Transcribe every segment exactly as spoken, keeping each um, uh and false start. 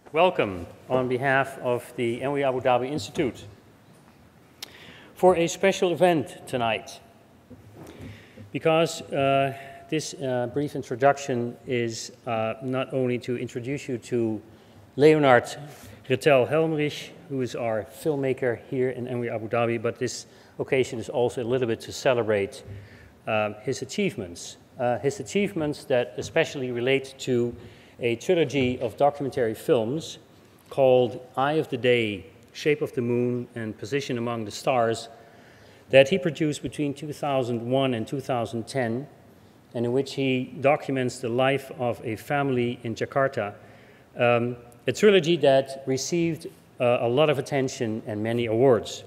welcome on behalf of the N Y U Abu Dhabi Institute for a special event tonight. Because uh, this uh, brief introduction is uh, not only to introduce you to Leonard Rettel Helmrich, who is our filmmaker here in N Y U Abu Dhabi, but this occasion is also a little bit to celebrate um, his achievements. Uh, his achievements that especially relate to a trilogy of documentary films called Eye of the Day, Shape of the Moon, and Position Among the Stars that he produced between two thousand one and two thousand ten, and in which he documents the life of a family in Jakarta. Um, a trilogy that received uh, a lot of attention and many awards.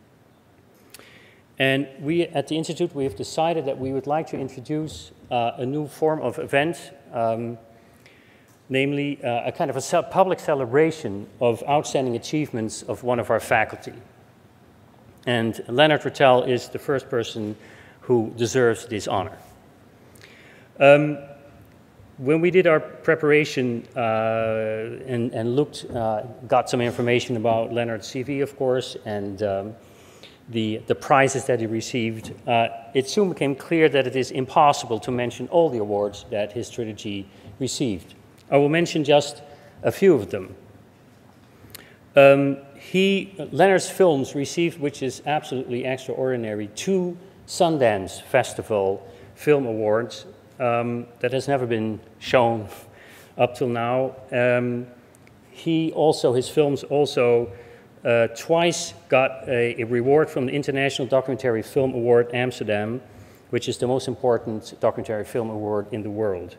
And we at the Institute, we have decided that we would like to introduce uh, a new form of event, um, namely uh, a kind of a public celebration of outstanding achievements of one of our faculty. And Leonard Rettel is the first person who deserves this honor. Um, when we did our preparation uh, and, and looked, uh, got some information about Leonard's C V, of course, and um, the, the prizes that he received, uh, it soon became clear that it is impossible to mention all the awards that his trilogy received. I will mention just a few of them. Um, he, Leonard's films received, which is absolutely extraordinary, two Sundance Festival film awards um, that has never been shown up till now. Um, he also, his films also uh, twice got a, a reward from the International Documentary Film Award Amsterdam, which is the most important documentary film award in the world.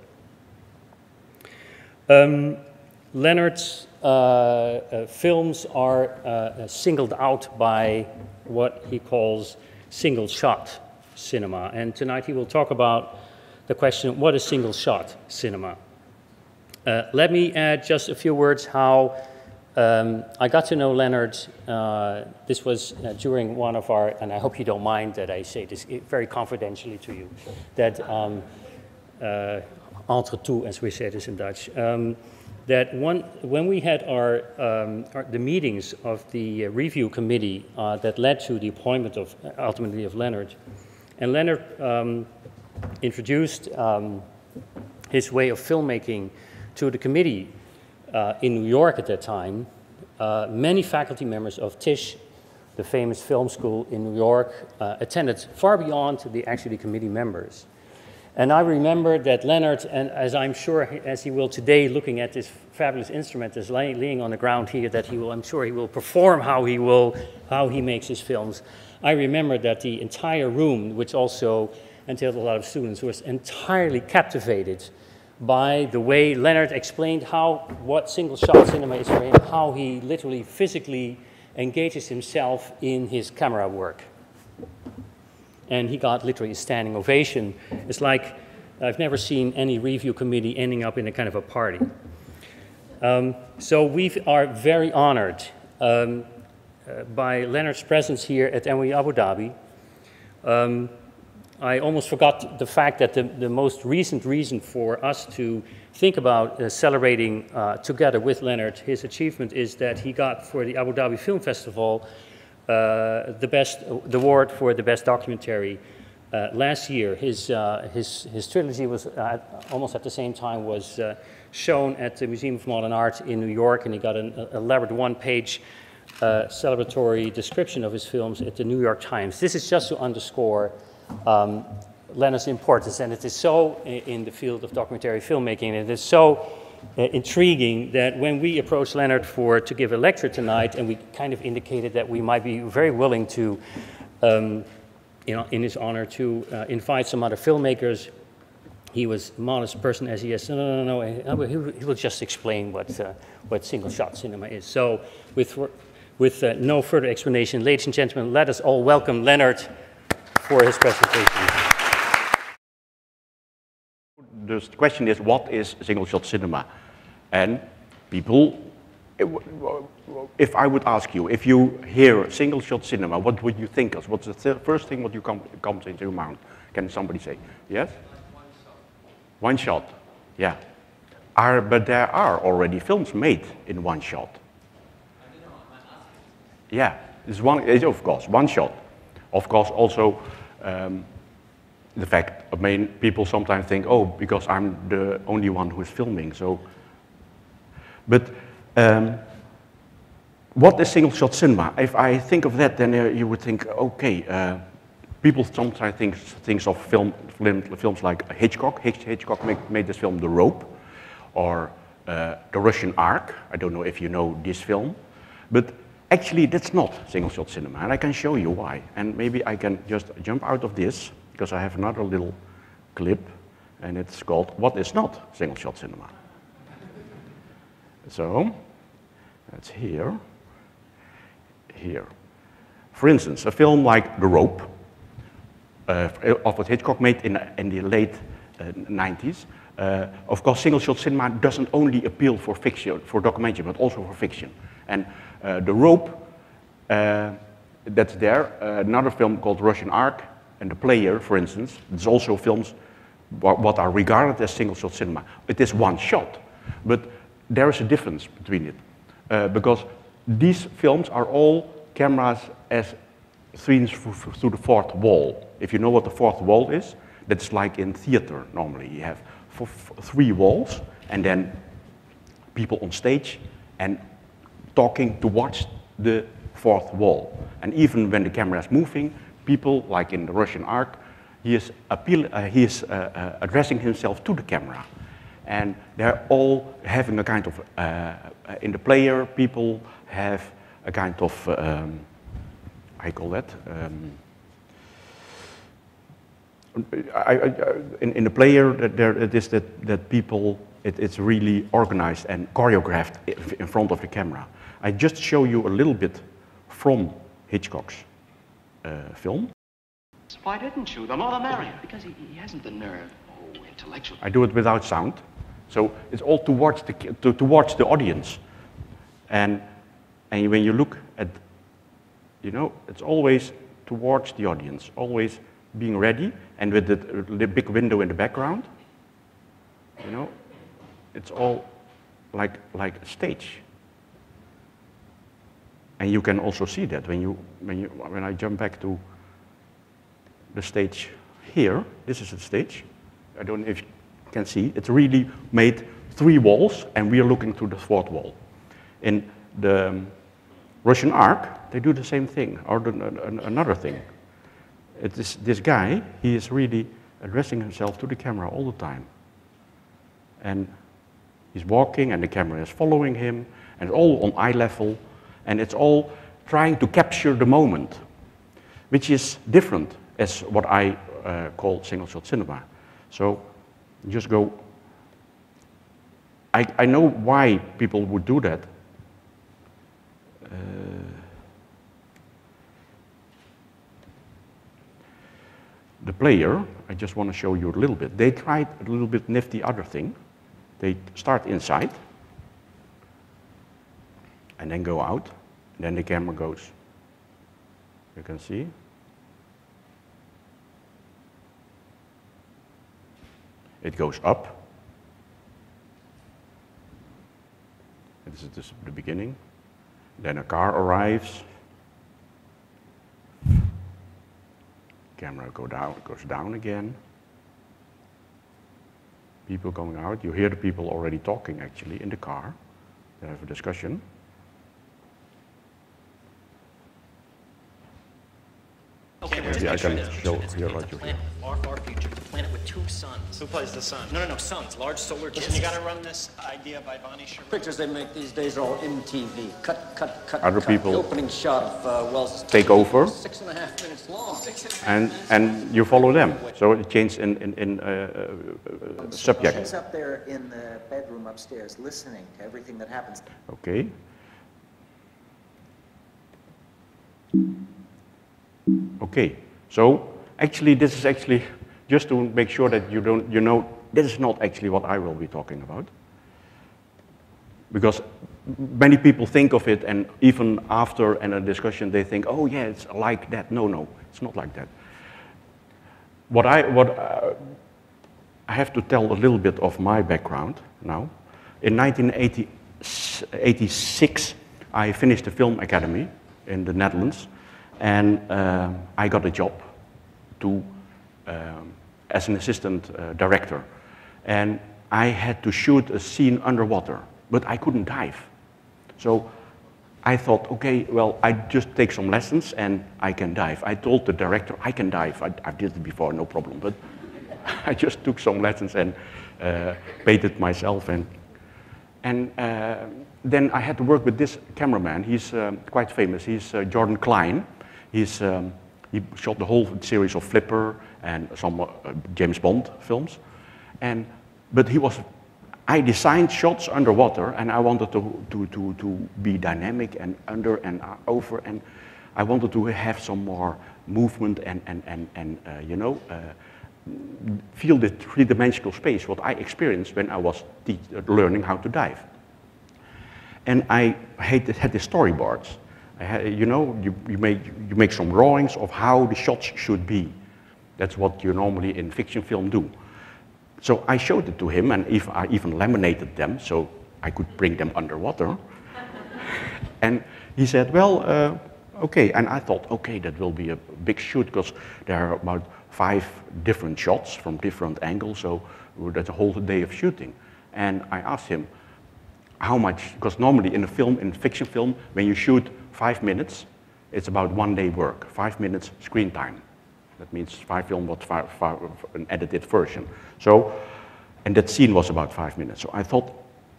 Um, Leonard's uh, uh, films are uh, singled out by what he calls single-shot cinema. And tonight he will talk about the question, what is single-shot cinema? Uh, let me add just a few words how um, I got to know Leonard. Uh, this was uh, during one of our, and I hope you don't mind that I say this very confidentially to you, that um, uh, entre tout, as we say this in Dutch, um, that one, when we had our, um, our, the meetings of the uh, review committee uh, that led to the appointment of, ultimately, of Leonard, and Leonard um, introduced um, his way of filmmaking to the committee uh, in New York at that time, uh, many faculty members of Tisch, the famous film school in New York, uh, attended far beyond the actually committee members. And I remember that Leonard, and as I'm sure, as he will today, looking at this fabulous instrument that's laying, laying on the ground here, that he will, I'm sure he will perform how he will, how he makes his films. I remember that the entire room, which also entailed a lot of students, was entirely captivated by the way Leonard explained how, what single-shot cinema is for him, how he literally, physically engages himself in his camera work. And he got literally a standing ovation. It's like I've never seen any review committee ending up in a kind of a party. Um, so we are very honored um, uh, by Leonard's presence here at N Y U Abu Dhabi. Um, I almost forgot the fact that the, the most recent reason for us to think about uh, celebrating uh, together with Leonard his achievement is that he got for the Abu Dhabi Film Festival Uh, the best, the award for the best documentary uh, last year. His, uh, his, his trilogy was uh, almost at the same time was uh, shown at the Museum of Modern Art in New York, and he got an elaborate one-page uh, celebratory description of his films at the New York Times. This is just to underscore um, Leonard's importance, and it is so in, in the field of documentary filmmaking, and it is so Uh, intriguing that when we approached Leonard for to give a lecture tonight, and we kind of indicated that we might be very willing to, um, you know, in his honor, to uh, invite some other filmmakers, he was a modest person as he is. No, no, no, no. He, he will just explain what uh, what single-shot cinema is. So, with with uh, no further explanation, ladies and gentlemen, let us all welcome Leonard for his presentation. The question is, what is single-shot cinema? And people, if I would ask you, if you hear single-shot cinema, what would you think of? What's the first thing what you come, comes into your mind? Can somebody say? Yes? Like one shot. One shot, yeah. are, but there are already films made in one shot. Yeah, it's one, it's of course, one shot. Of course, also um, the fact, I mean, people sometimes think, oh, because I'm the only one who is filming, so. But um, what is single shot cinema? If I think of that, then uh, you would think, okay, uh, people sometimes think things of film, film, films like Hitchcock. Hitch, Hitchcock make, made this film, The Rope, or uh, The Russian Ark. I don't know if you know this film, but actually that's not single shot cinema, and I can show you why. And maybe I can just jump out of this, because I have another little clip, and it's called What is Not Single Shot Cinema. So, that's here, here. For instance, a film like The Rope, uh, of what Hitchcock made in, in the late uh, nineties. Uh, of course, single shot cinema doesn't only appeal for fiction, for documentary, but also for fiction. And uh, The Rope, uh, that's there. Uh, another film called Russian Ark, and The Player, for instance. It's also films what are regarded as single shot cinema. It is one shot, but there is a difference between it. Uh, because these films are all cameras as scenes through the fourth wall. If you know what the fourth wall is, that's like in theater normally. You have four, three walls, and then people on stage and talking towards the fourth wall. And even when the camera is moving, people, like in the Russian Ark, he is, appeal, uh, he is uh, uh, addressing himself to the camera. And they're all having a kind of, uh, in The Player, people have a kind of, um, I call that, um, I, I, in, in The Player, there it is that, that people, it, it's really organized and choreographed in front of the camera. I just show you a little bit from Hitchcock's uh, film. Why didn't you? The more the merrier. Because he, he hasn't the nerve. Oh, intellectual. I do it without sound. So it's all towards the, to, towards the audience. And, and when you look at, you know, it's always towards the audience, always being ready, and with the, the big window in the background, you know, it's all like, like a stage. And you can also see that when, you, when, you, when I jump back to the stage here, this is the stage. I don't know if you can see, it's really made three walls, and we are looking to the fourth wall. In the um, Russian Ark, they do the same thing, or the, uh, another thing. It is this guy, he is really addressing himself to the camera all the time. And he's walking, and the camera is following him, and it's all on eye level, and it's all trying to capture the moment, which is different as what I uh, call single shot cinema. So just go, I, I know why people would do that. Uh, the Player, I just want to show you a little bit. They tried a little bit nifty other thing. They start inside, and then go out, and then the camera goes. You can see. It goes up. This is just the beginning. Then a car arrives. Camera go down, goes down again. People going out. You hear the people already talking actually in the car. They have a discussion. Okay, Maybe I can show here what you hear. Far, far future. The planet with two suns. Who plays the sun? No, no, no, suns. Large solar discs. Listen, you gotta run this idea by Bonnie Sherman. Pictures they make these days are all M T V. Cut, cut, cut, Other cut. people The opening shot of uh, Wells' take over, six and a half minutes long. and and you follow them. So it changes in in, in uh, uh, subject. She's up there in the bedroom upstairs, listening to everything that happens. Okay. Okay. So actually, this is actually just to make sure that you don't, you know, this is not actually what I will be talking about, because many people think of it, and even after in a discussion, they think, oh yeah, it's like that. No, no, it's not like that. What I what uh, I have to tell a little bit of my background now. in nineteen eighty-six, I finished the Film Academy in the Netherlands, and uh, I got a job to, um, as an assistant uh, director. And I had to shoot a scene underwater, but I couldn't dive. So I thought, okay, well, I just take some lessons and I can dive. I told the director, I can dive. I, I did it before, no problem. But I just took some lessons and uh, paid it myself. And, and uh, then I had to work with this cameraman. He's um, quite famous. He's uh, Jordan Klein. He's, um, he shot the whole series of Flipper and some uh, James Bond films. And, but he was, I designed shots underwater, and I wanted to, to, to, to be dynamic and under and over, and I wanted to have some more movement and, and, and, and uh, you know, uh, feel the three-dimensional space, what I experienced when I was teach, learning how to dive. And I had, had the storyboards. I had, you know, you, you, make, you make some drawings of how the shots should be. That's what you normally in fiction film do. So I showed it to him, and if I even laminated them so I could bring them underwater. And he said, well, uh, okay. And I thought, okay, that will be a big shoot, because there are about five different shots from different angles, so that's a whole day of shooting. And I asked him how much, because normally in a film, in a fiction film, when you shoot five minutes, it's about one day work, five minutes screen time. That means five film was five, five, an edited version. So, and that scene was about five minutes. So I thought,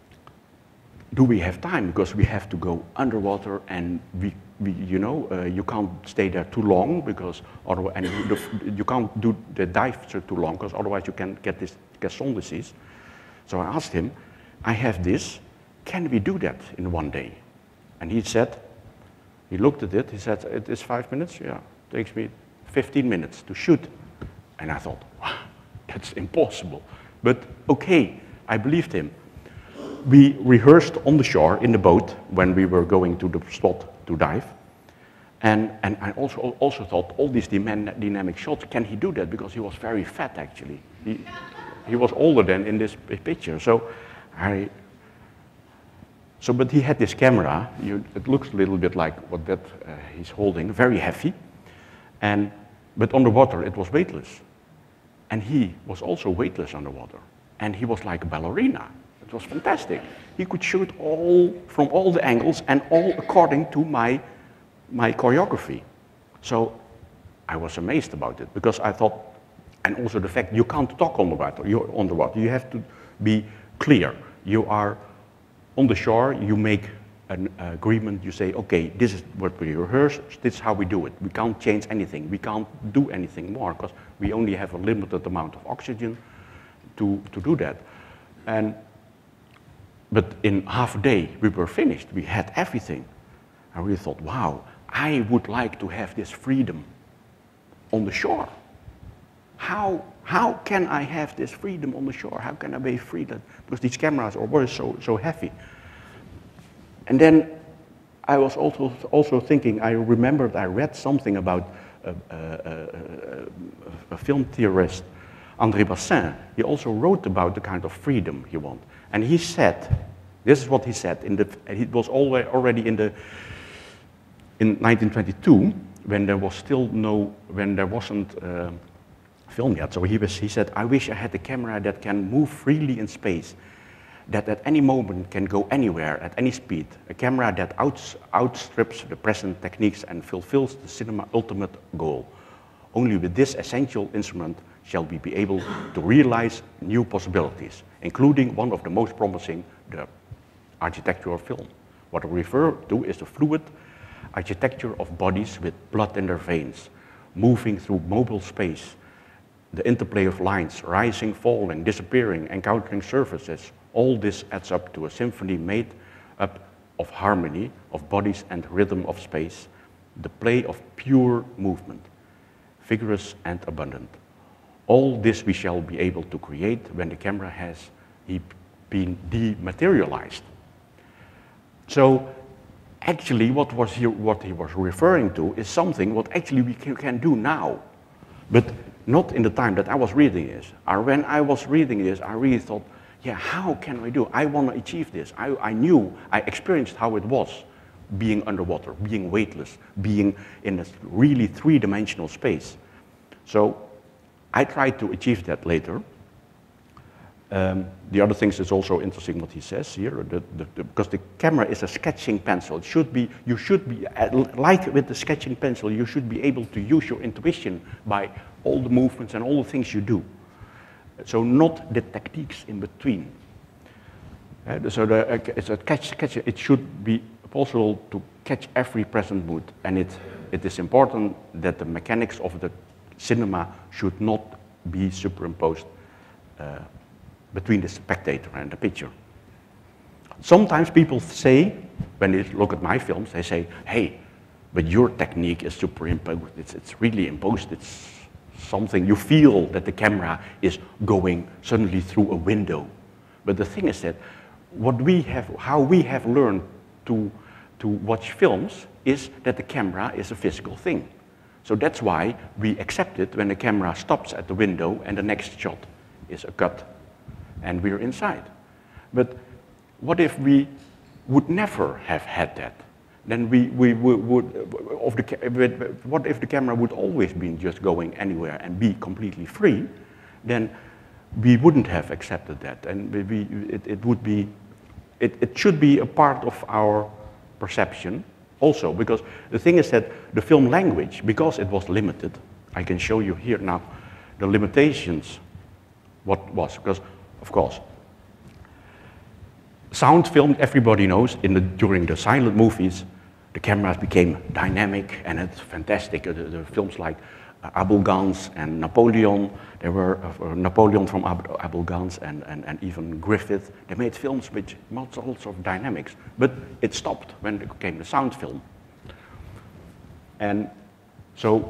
do we have time? Because we have to go underwater, and we, we you know, uh, you can't stay there too long, because otherwise, and the, you can't do the dive too long, because otherwise you can get this Gaston disease. So I asked him, I have this, can we do that in one day? And he said, he looked at it, he said, it is five minutes? Yeah, it takes me fifteen minutes to shoot. And I thought, wow, that's impossible. But okay, I believed him. We rehearsed on the shore in the boat when we were going to the spot to dive. And, and I also, also thought, all these dynamic shots, can he do that? Because he was very fat, actually. He, he was older than in this picture. So I, so, but he had this camera. You, it looks a little bit like what that uh, he's holding, very heavy. And, but underwater, it was weightless. And he was also weightless underwater. And he was like a ballerina. It was fantastic. He could shoot all from all the angles and all according to my, my choreography. So I was amazed about it, because I thought, and also the fact you can't talk underwater. You're underwater. You have to be clear. You are on the shore. You make an agreement. You say, okay, this is what we rehearse. This is how we do it. We can't change anything. We can't do anything more, because we only have a limited amount of oxygen to, to do that. And, but in half a day, we were finished. We had everything. I really thought, wow, I would like to have this freedom on the shore. How, how can I have this freedom on the shore? How can I be free? That, because these cameras are always so, so heavy. And then I was also, also thinking, I remembered I read something about a, a, a, a film theorist, André Bassin. He also wrote about the kind of freedom he wanted. And he said, this is what he said, in the, it was already in the, in nineteen twenty-two, when there was still no, when there wasn't uh, film yet. So he, was, he said, I wish I had a camera that can move freely in space, that at any moment can go anywhere at any speed, a camera that outs, outstrips the present techniques and fulfills the cinema ultimate goal. Only with this essential instrument shall we be able to realize new possibilities, including one of the most promising, the architecture of film. What I refer to is the fluid architecture of bodies with blood in their veins, moving through mobile space, the interplay of lines, rising, falling, disappearing, encountering surfaces. All this adds up to a symphony made up of harmony, of bodies and rhythm of space, the play of pure movement, vigorous and abundant. All this we shall be able to create when the camera has been dematerialized. So actually what, was he, what he was referring to is something what actually we can, can do now, but not in the time that I was reading this. Or when I was reading this, I really thought, yeah, how can we do? I want to achieve this. I, I knew, I experienced how it was being underwater, being weightless, being in a really three-dimensional space. So I tried to achieve that later. Um, the other things is also interesting what he says here, the, the, the, because the camera is a sketching pencil. It should be, you should be, like with the sketching pencil, you should be able to use your intuition by all the movements and all the things you do. So not the techniques in between. Uh, so the, uh, it's a catch, catch, it should be possible to catch every present mood. And it, it is important that the mechanics of the cinema should not be superimposed uh, between the spectator and the picture. Sometimes people say, when they look at my films, they say, hey, but your technique is superimposed. It's, it's really imposed. It's something you feel that the camera is going suddenly through a window. But the thing is that what we have, how we have learned to, to watch films is that the camera is a physical thing. So that's why we accept it when the camera stops at the window and the next shot is a cut and we're inside. But what if we would never have had that? Then we, we, we would, of the, what if the camera would always be just going anywhere and be completely free? Then we wouldn't have accepted that, and we, it, it would be, it, it should be a part of our perception also, because the thing is that the film language, because it was limited, I can show you here now the limitations, what was, because of course, sound film, everybody knows, in the, during the silent movies, the cameras became dynamic and it's fantastic. The, the films like uh, Abel Gance and Napoleon, there were uh, Napoleon from Ab Abel Gance and, and, and even Griffith. They made films with lots of dynamics, but it stopped when it came the sound film. And so,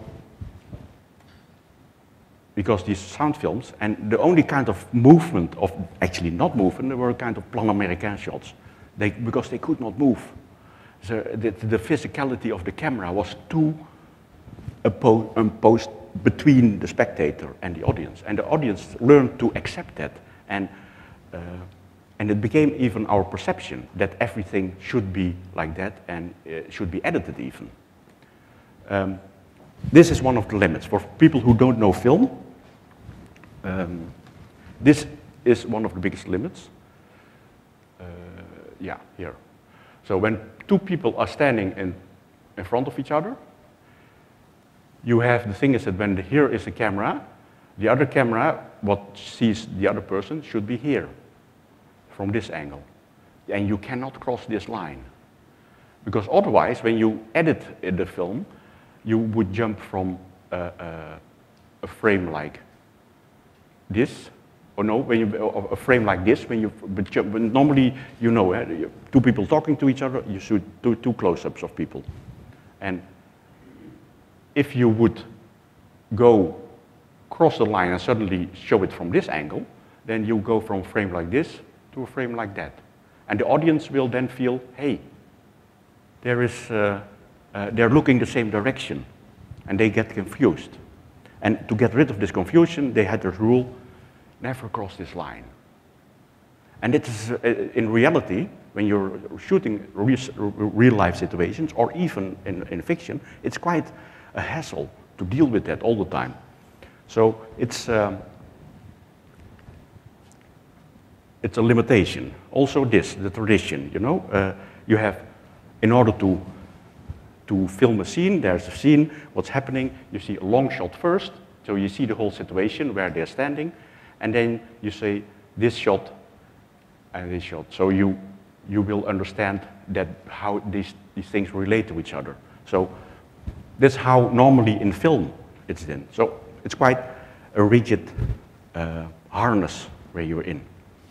because these sound films, and the only kind of movement of, actually not movement, there were kind of plan américain shots, they, because they could not move. So the, the physicality of the camera was too imposed between the spectator and the audience. And the audience learned to accept that. And, uh, and it became even our perception that everything should be like that and uh, should be edited even. Um, this is one of the limits. For people who don't know film, um, this is one of the biggest limits. Uh, yeah, here. So when two people are standing in, in front of each other, you have, the thing is that when the, here is a camera, the other camera, what sees the other person, should be here, from this angle. And you cannot cross this line. Because otherwise, when you edit in the film, you would jump from a, a, a frame like this, or no, when you, a frame like this, when you, but, you, but normally, you know, eh, two people talking to each other, you should do two close-ups of people. And if you would go cross the line and suddenly show it from this angle, then you go from a frame like this to a frame like that. And the audience will then feel, hey, there is, uh, uh, they're looking the same direction, and they get confused. And to get rid of this confusion, they had this rule, never cross this line. And it is, uh, in reality, when you're shooting re real life situations, or even in, in fiction, it's quite a hassle to deal with that all the time. So it's, um, it's a limitation. Also this, the tradition, you know, uh, you have, in order to, to film a scene, there's a scene, what's happening, you see a long shot first, so you see the whole situation where they're standing, and then you say this shot and this shot. So you, you will understand that how these, these things relate to each other. So that's how normally in film it's in. So it's quite a rigid uh, harness where you're in.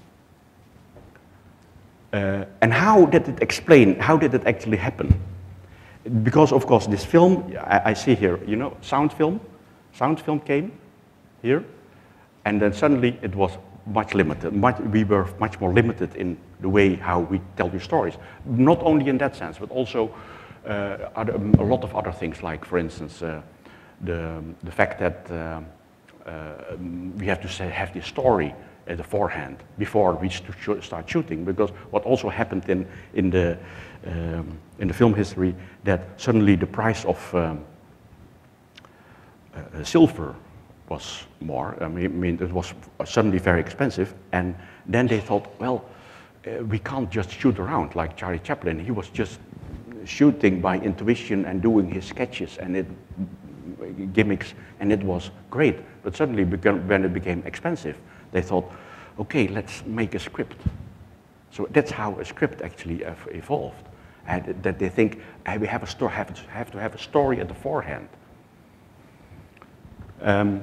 Uh, and how did it explain, how did it actually happen? Because of course this film, I, I see here, you know, sound film, sound film came here, and then suddenly it was much limited. Much, we were much more limited in the way how we tell your stories. Not only in that sense, but also uh, other, a lot of other things, like for instance, uh, the, the fact that uh, uh, we have to say, have this story at the forehand before we st start shooting, because what also happened in, in, the, um, in the film history, that suddenly the price of um, uh, silver was more. I mean, I mean, it was suddenly very expensive, and then they thought, well, uh, we can't just shoot around like Charlie Chaplin. He was just shooting by intuition and doing his sketches and it, gimmicks, and it was great. But suddenly, became, when it became expensive, they thought, okay, let's make a script. So that's how a script actually evolved, and that they think hey, we have a story, have, have to have a story at the forehand. Um,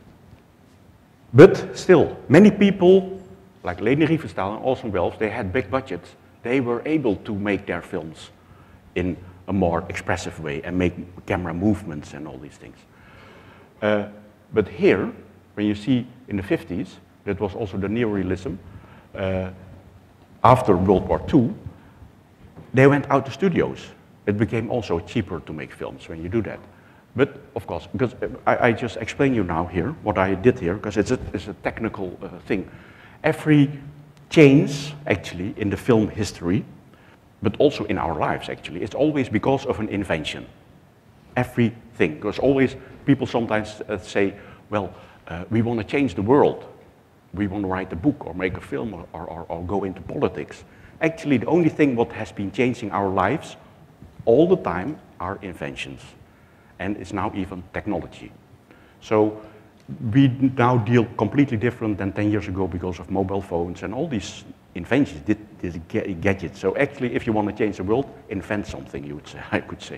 but still, many people, like Leni Riefenstahl and Orson Welles, they had big budgets. They were able to make their films in a more expressive way and make camera movements and all these things. Uh, but here, when you see in the fifties, that was also the neorealism, uh, after World War Two, they went out to studios. It became also cheaper to make films when you do that. But of course, because I, I just explain you now here, what I did here, because it's a, it's a technical uh, thing. Every change, actually, in the film history, but also in our lives, actually, it's always because of an invention. Everything. Because always, people sometimes uh, say, well, uh, we want to change the world. We want to write a book or make a film or, or, or go into politics. Actually, the only thing what has been changing our lives all the time are inventions. And it's now even technology. So we now deal completely different than ten years ago because of mobile phones and all these inventions, these gadgets. So actually, if you want to change the world, invent something, you would say, I could say.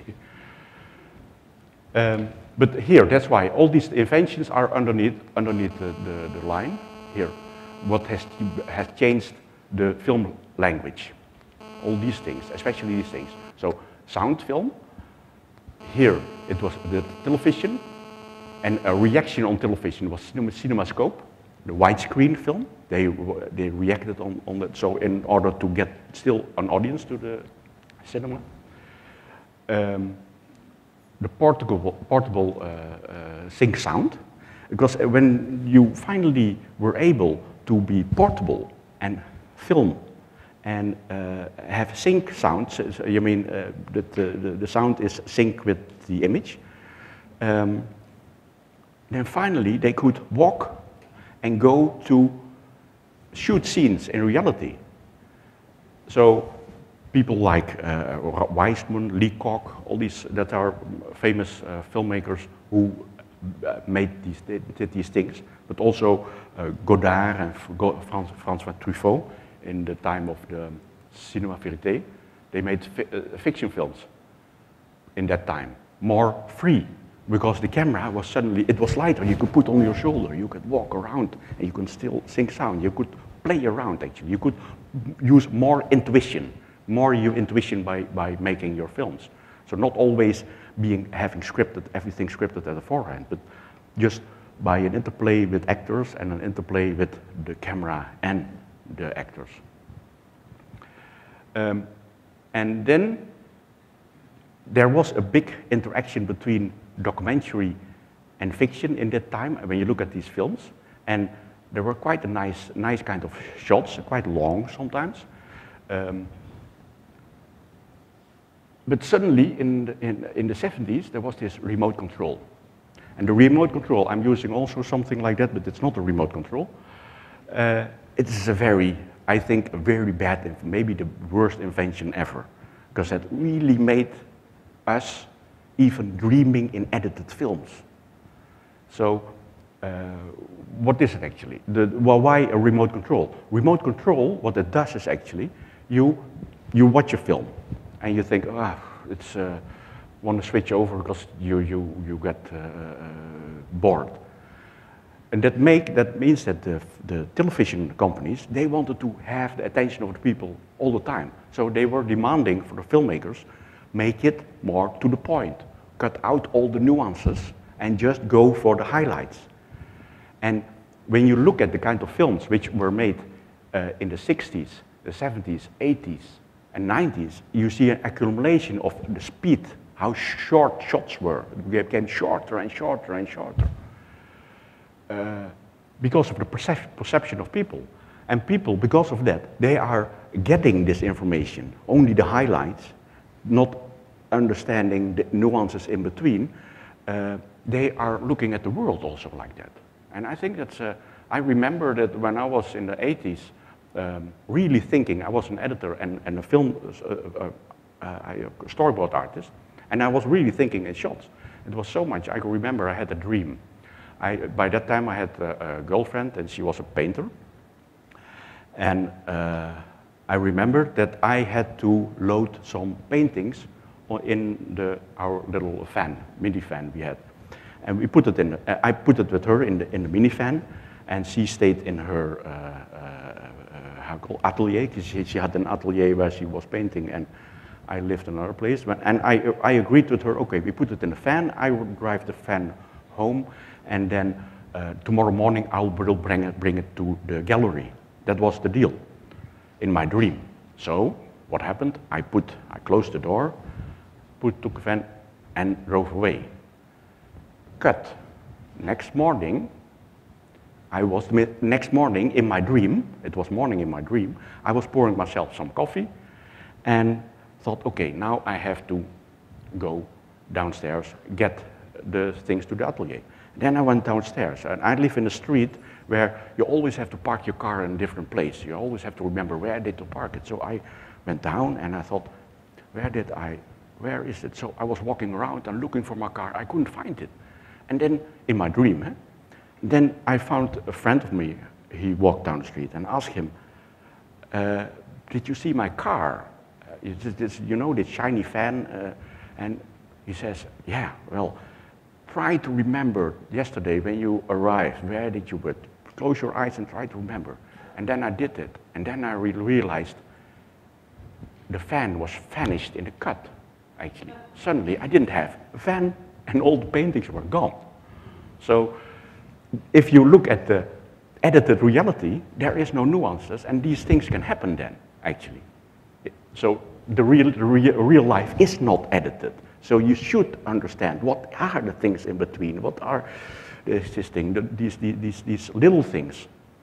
Um, but here, that's why all these inventions are underneath, underneath the, the, the line here. What has, has changed the film language. All these things, especially these things. So sound film, here it was the television, and a reaction on television was cinema, CinemaScope, the widescreen film. They, they reacted on, on that, so in order to get still an audience to the cinema. Um, the portable, portable uh, uh, sync sound, because when you finally were able to be portable and film and uh, have sync sounds, so you mean uh, that the, the, the sound is sync with the image, um, then finally they could walk and go to shoot scenes in reality. So people like uh, Weisman, Leacock, all these that are famous uh, filmmakers who uh, made these, did these things, but also uh, Godard and Frans, François Truffaut in the time of the Cinema Vérité. They made fi uh, fiction films in that time, more free, because the camera was suddenly, it was lighter, you could put on your shoulder, you could walk around, and you could still sync sound, you could play around actually, you could use more intuition, more your intuition by, by making your films. So not always being, having scripted, everything scripted at the forehand, but just by an interplay with actors and an interplay with the camera and the actors. Um, and then there was a big interaction between documentary and fiction in that time, when you look at these films, and there were quite a nice, nice kind of shots, quite long sometimes. Um, but suddenly, in the, in, in the seventies, there was this remote control. And the remote control, I'm using also something like that, but it's not a remote control. Uh, it is a very, I think, a very bad, maybe the worst invention ever, because that really made us even dreaming in edited films. So, uh, what is it actually? The, well, why a remote control? Remote control, what it does is actually, you, you watch a film, and you think, ah, oh, it's, uh, want to switch over because you, you, you get uh, uh, bored. And that, make, that means that the, the television companies, they wanted to have the attention of the people all the time. So they were demanding for the filmmakers, make it more to the point, cut out all the nuances and just go for the highlights. And when you look at the kind of films which were made uh, in the sixties, the seventies, eighties, and nineties, you see an accumulation of the speed, how short shots were. They became shorter and shorter and shorter. Uh, because of the percep perception of people. And people, because of that, they are getting this information, only the highlights, not understanding the nuances in between. Uh, they are looking at the world also like that. And I think that's, uh, I remember that when I was in the eighties, um, really thinking, I was an editor and, and a film, uh, uh, uh, a storyboard artist, and I was really thinking in shots. It was so much, I can remember I had a dream. I, by that time I had a, a girlfriend and she was a painter. And uh, I remember that I had to load some paintings in the, our little van, mini van we had. And we put it in, the, uh, I put it with her in the, in the mini van, and she stayed in her uh, uh, how called atelier. She, she had an atelier where she was painting, and I lived in another place. And I, I agreed with her, okay, we put it in the van, I would drive the van home, and then uh, tomorrow morning I will bring it, bring it to the gallery. That was the deal in my dream. So what happened? I put, I closed the door, put, took a van, and drove away. Cut. Next morning, I was, next morning in my dream, it was morning in my dream, I was pouring myself some coffee and thought, okay, now I have to go downstairs, get the things to the atelier. Then I went downstairs, and I live in a street where you always have to park your car in a different place. You always have to remember where did to park it. So I went down and I thought, where did I, where is it? So I was walking around and looking for my car. I couldn't find it. And then in my dream, eh, then I found a friend of me. He walked down the street and asked him, uh, did you see my car? Uh, is this, you know, this shiny van? Uh, and he says, yeah, well, try to remember yesterday when you arrived, where did you put? Close your eyes and try to remember. And then I did it. And then I re realized the van was vanished in the cut, actually. Suddenly, I didn't have a van, and all the paintings were gone. So if you look at the edited reality, there is no nuances, and these things can happen then, actually. So the real, the real, real life is not edited. So you should understand what are the things in between, what are this thing, the, these, these, these little things.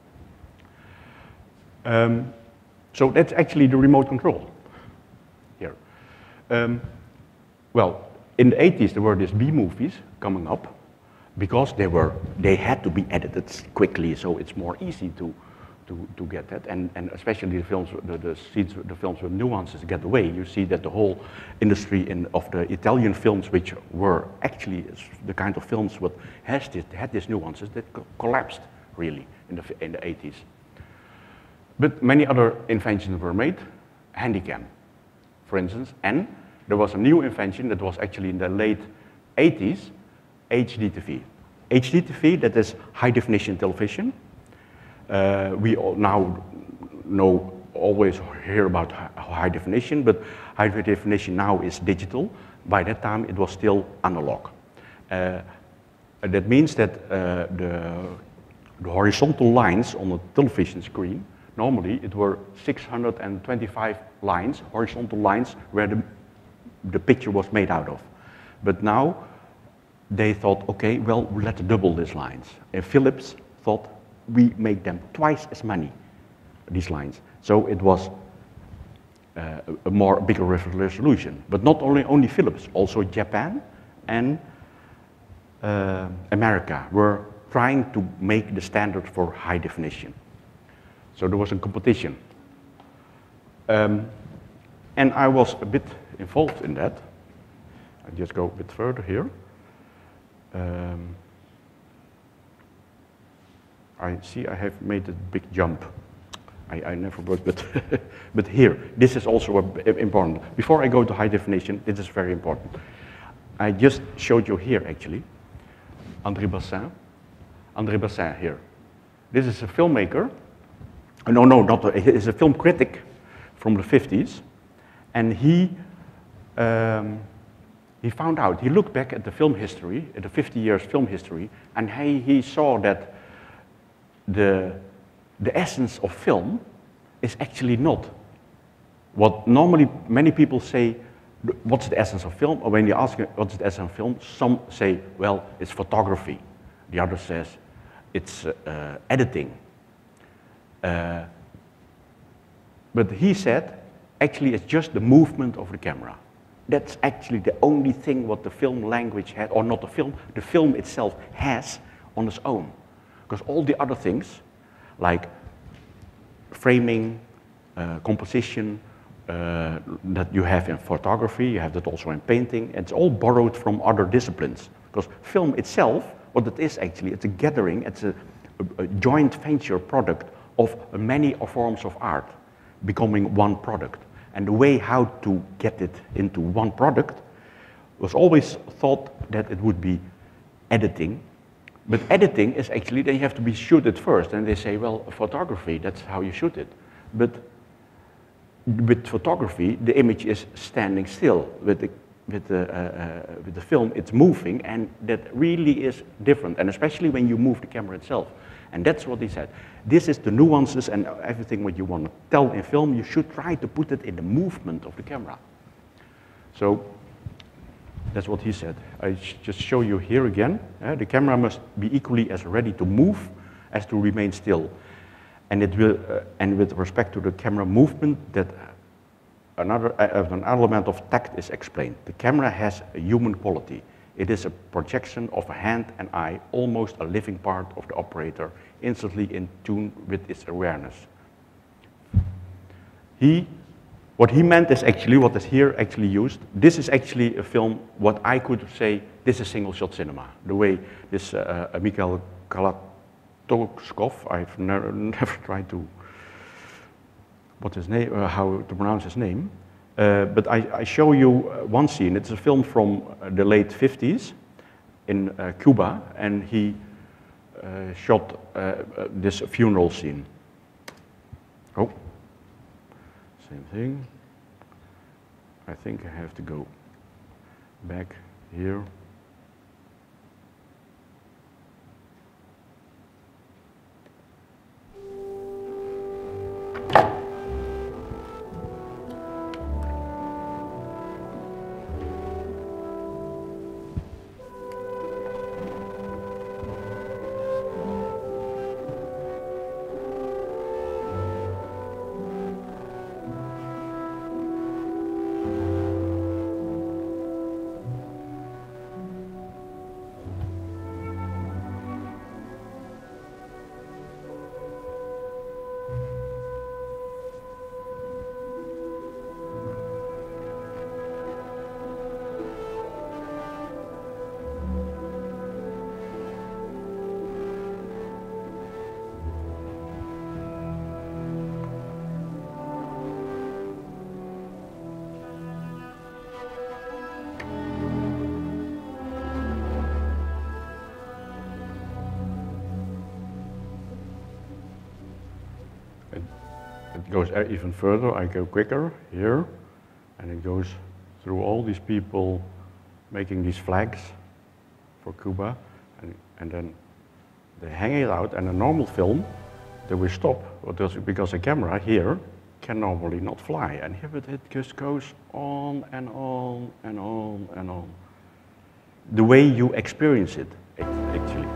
Um, so that's actually the remote control here. Um, well, in the eighties there were these B-movies coming up because they were, they had to be edited quickly, so it's more easy to, to, to get that, and, and especially the films, the, the scenes, the films with nuances get away. You see that the whole industry in, of the Italian films, which were actually the kind of films that has this, had these nuances, that co collapsed really in the, in the eighties. But many other inventions were made, handycam, for instance, and there was a new invention that was actually in the late eighties, H D T V. H D T V, that is high definition television. Uh, we all now know, always hear about high definition, but high definition now is digital. By that time, it was still analog. Uh, that means that uh, the, the horizontal lines on a television screen, normally it were six hundred twenty-five lines, horizontal lines, where the, the picture was made out of. But now, they thought, okay, well, let's double these lines. And Philips thought, we make them twice as many, these lines. So it was uh, a more bigger resolution. But not only, only Philips, also Japan and uh, America were trying to make the standard for high definition. So there was a competition. Um, and I was a bit involved in that. I'll just go a bit further here. Um, I see I have made a big jump. I, I never worked, but, but here, this is also a, a, important. Before I go to high definition, this is very important. I just showed you here, actually, André Bassin. André Bassin here. This is a filmmaker. No, no, not a, he's a film critic from the fifties. And he, um, he found out, he looked back at the film history, at the fifty years film history, and he, he saw that The, the essence of film is actually not what normally many people say, what's the essence of film? Or when you ask what's the essence of film, some say, well, it's photography. The other says, it's uh, editing. Uh, but he said, actually it's just the movement of the camera. That's actually the only thing what the film language has, or not the film, the film itself has on its own. Because all the other things, like framing, uh, composition, uh, that you have in photography, you have that also in painting, it's all borrowed from other disciplines. Because film itself, what it is actually, it's a gathering, it's a, a, a joint venture product of many forms of art becoming one product. And the way how to get it into one product was always thought that it would be editing. But editing is actually, then you have to be shoot it first. And they say, well, photography, that's how you shoot it. But with photography, the image is standing still. With the, with the, uh, uh, with the film, it's moving, and that really is different. And especially when you move the camera itself. And that's what he said. This is the nuances and everything what you want to tell in film, you should try to put it in the movement of the camera. So that's what he said. I sh just show you here again. Uh, the camera must be equally as ready to move as to remain still. And, it will, uh, and with respect to the camera movement, that another uh, an element of tact is explained. The camera has a human quality. It is a projection of a hand and eye, almost a living part of the operator, instantly in tune with its awareness. He, what he meant is actually, what is here actually used, this is actually a film, what I could say, this is single shot cinema. The way this uh, uh, Mikhail Kalatokov, I've never, never tried to, what his name, uh, how to pronounce his name. Uh, but I, I show you uh, one scene. It's a film from uh, the late fifties in uh, Cuba, and he uh, shot uh, uh, this funeral scene. Oh, same thing. I think I have to go back here. It goes even further. I go quicker here, and it goes through all these people making these flags for Cuba, and, and then they hang it out. And a normal film, they will stop because a camera here can normally not fly, and here it just goes on and on and on and on. The way you experience it, actually.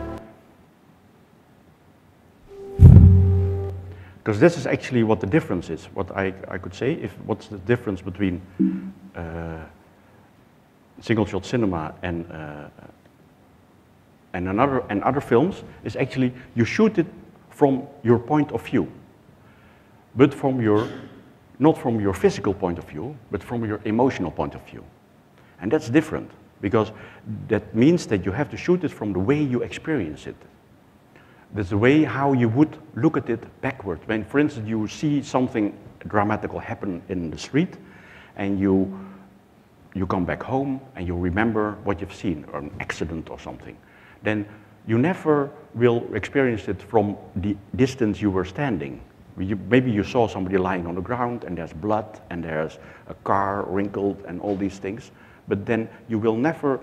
Because this is actually what the difference is. What I, I could say, if what's the difference between uh, single shot cinema and uh, and another and other films is actually you shoot it from your point of view, but from your not from your physical point of view, but from your emotional point of view, and that's different because that means that you have to shoot it from the way you experience it. There's a way how you would look at it backward. When, for instance, you see something dramatical happen in the street, and you you come back home and you remember what you've seen, or an accident or something, then you never will experience it from the distance you were standing. You, maybe you saw somebody lying on the ground, and there's blood, and there's a car wrinkled, and all these things, but then you will never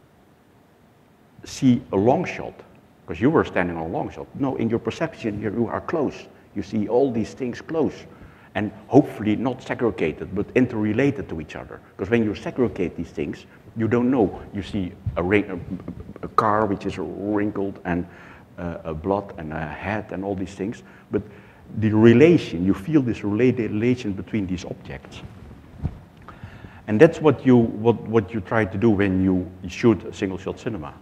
see a long shot. Because you were standing on a long shot. No, in your perception, you are close. You see all these things close. And hopefully not segregated, but interrelated to each other. Because when you segregate these things, you don't know. You see a, a, a car which is wrinkled and uh, uh, a blood and a head and all these things, but the relation, you feel this relation between these objects. And that's what you, what, what you try to do when you shoot single-shot cinema.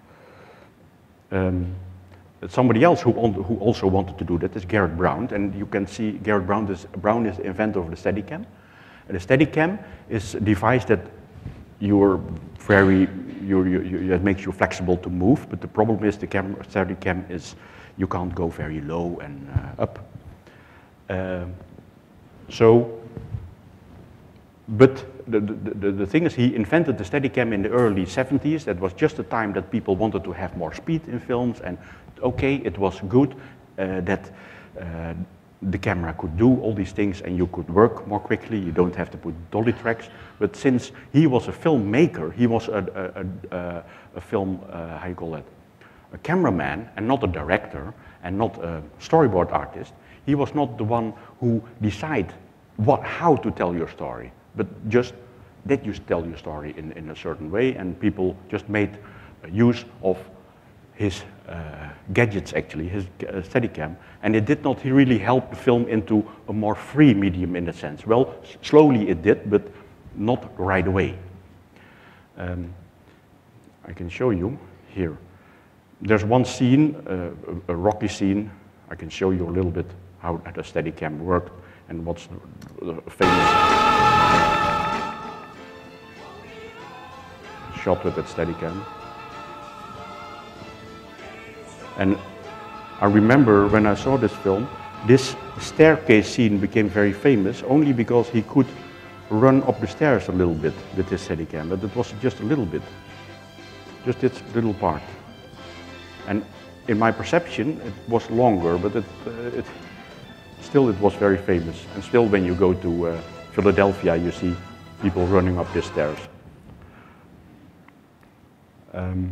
Um, somebody else who, on, who also wanted to do that is Garrett Brown, and you can see Garrett Brown is, Brown is the inventor of the Steadicam. And the Steadicam is a device that you're very, you, you, you, it makes you flexible to move, but the problem is the camera, Steadicam is, you can't go very low and uh, up. Uh, so, but the, the, the thing is, he invented the Steadicam in the early seventies. That was just the time that people wanted to have more speed in films, and okay, it was good uh, that uh, the camera could do all these things and you could work more quickly. You don't have to put dolly tracks. But since he was a filmmaker, he was a, a, a, a film, uh, how you call it, a cameraman and not a director and not a storyboard artist. He was not the one who decided what, how to tell your story, but just that you tell your story in, in a certain way, and people just made use of his uh, gadgets, actually, his uh, Steadicam, and it did not really help the film into a more free medium in a sense. Well, slowly it did, but not right away. Um, I can show you here. There's one scene, uh, a, a rocky scene. I can show you a little bit how the Steadicam worked and what's the, the famous shot with that Steadicam. And I remember when I saw this film, this staircase scene became very famous only because he could run up the stairs a little bit with his Steadicam, but it was just a little bit, just this little part. And in my perception, it was longer, but it, uh, it, still it was very famous. And still when you go to uh, Philadelphia, you see people running up the stairs. Um,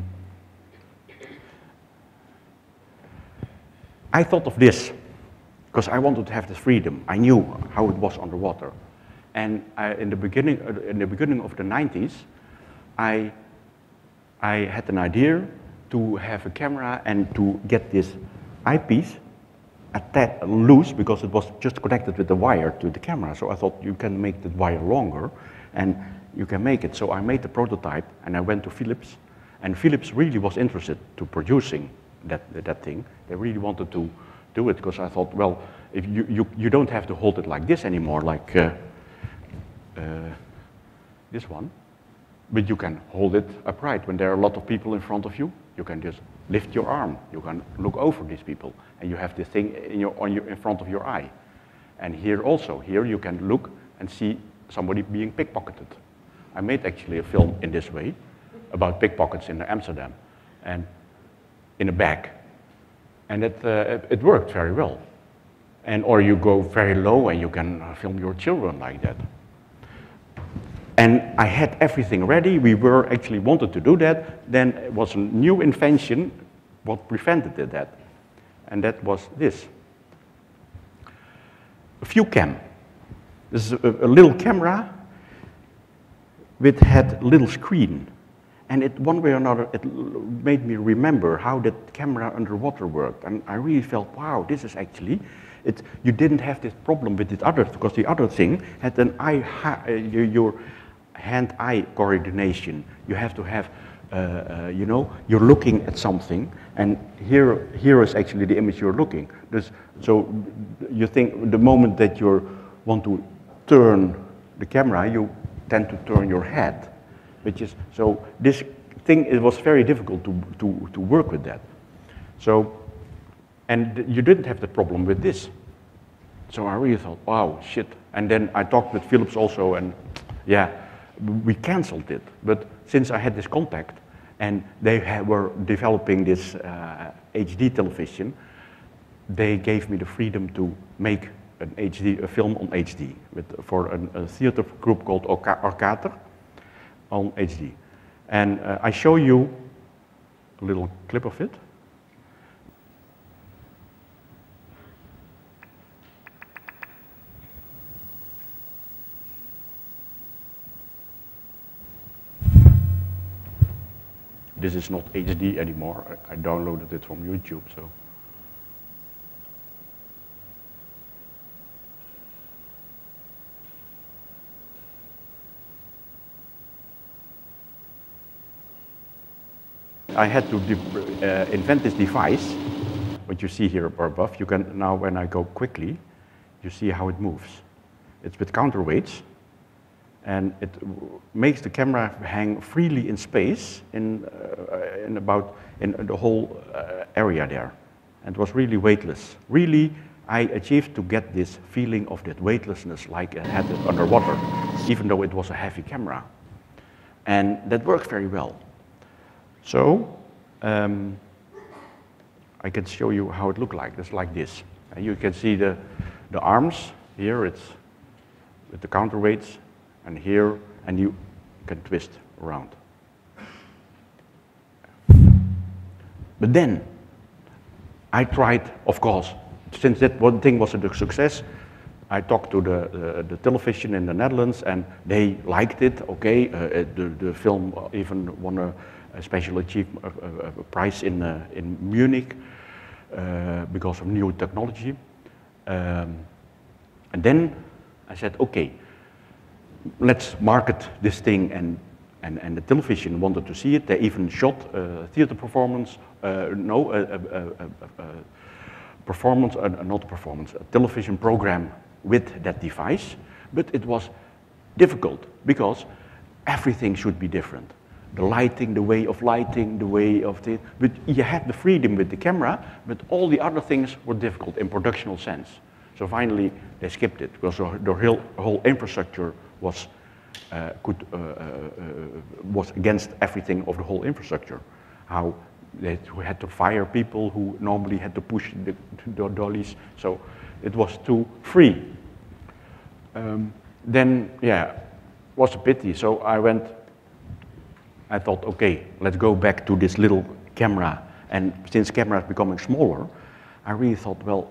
I thought of this because I wanted to have this freedom. I knew how it was underwater. And I, in, the beginning, uh, in the beginning of the nineties, I, I had an idea to have a camera and to get this eyepiece attached loose because it was just connected with the wire to the camera. So I thought you can make the wire longer and you can make it. So I made the prototype and I went to Philips, and Philips really was interested to producing that, that thing. They really wanted to do it because I thought, well, if you, you, you don't have to hold it like this anymore, like uh, uh, this one, but you can hold it upright. When there are a lot of people in front of you, you can just lift your arm. You can look over these people, and you have this thing in, your, on your, in front of your eye. And here also, here you can look and see somebody being pickpocketed. I made actually a film in this way about pickpockets in Amsterdam, and in a bag. And it, uh, it worked very well. And, or you go very low and you can uh, film your children like that. And I had everything ready. We were actually wanted to do that. Then it was a new invention what prevented that. And that was this. A view cam. This is a, a little camera which had a little screen. And it, one way or another, it made me remember how that camera underwater worked. And I really felt, wow, this is actually, it, you didn't have this problem with the other, because the other thing had an eye, ha, uh, your hand-eye coordination. You have to have, uh, uh, you know, you're looking at something, and here, here is actually the image you're looking. This, so you think the moment that you want to turn the camera, you tend to turn your head. Which is, so this thing, it was very difficult to, to, to work with that. So, and you didn't have the problem with this. So I really thought, wow, shit. And then I talked with Philips also, and yeah, we canceled it. But since I had this contact, and they had, were developing this uh, H D television, they gave me the freedom to make an H D, a film on H D, with, for an, a theater group called Orkater. On H D. And uh, I show you a little clip of it. this is not H D anymore. I, I downloaded it from YouTube, so. I had to uh, invent this device, what you see here above. You can now, when I go quickly, you see how it moves. It's with counterweights, and it makes the camera hang freely in space in, uh, in about in the whole uh, area there. And it was really weightless. Really, I achieved to get this feeling of that weightlessness like I had it underwater, even though it was a heavy camera. And that worked very well. So, um, I can show you how it looked like. It's like this. And you can see the, the arms. Here it's with the counterweights, and here, and you can twist around. But then, I tried, of course, since that one thing was a success, I talked to the, uh, the television in the Netherlands, and they liked it, okay. Uh, the, the film even won a a special achievement a, a prize in, uh, in Munich uh, because of new technology. Um, and then I said, okay, let's market this thing, and, and, and the television wanted to see it. They even shot a theater performance, uh, no, a, a, a, a, a performance, uh, not a performance, a television program with that device, but it was difficult because everything should be different. The lighting, the way of lighting, the way of the, but you had the freedom with the camera, but all the other things were difficult in productional sense. So finally, they skipped it because the whole, whole infrastructure was, uh, could, uh, uh, was against everything of the whole infrastructure. How they had to fire people who normally had to push the, the dollies, so it was too free. Um, then, yeah, it was a pity, so I went, I thought, okay, let's go back to this little camera. And since camera is becoming smaller, I really thought, well,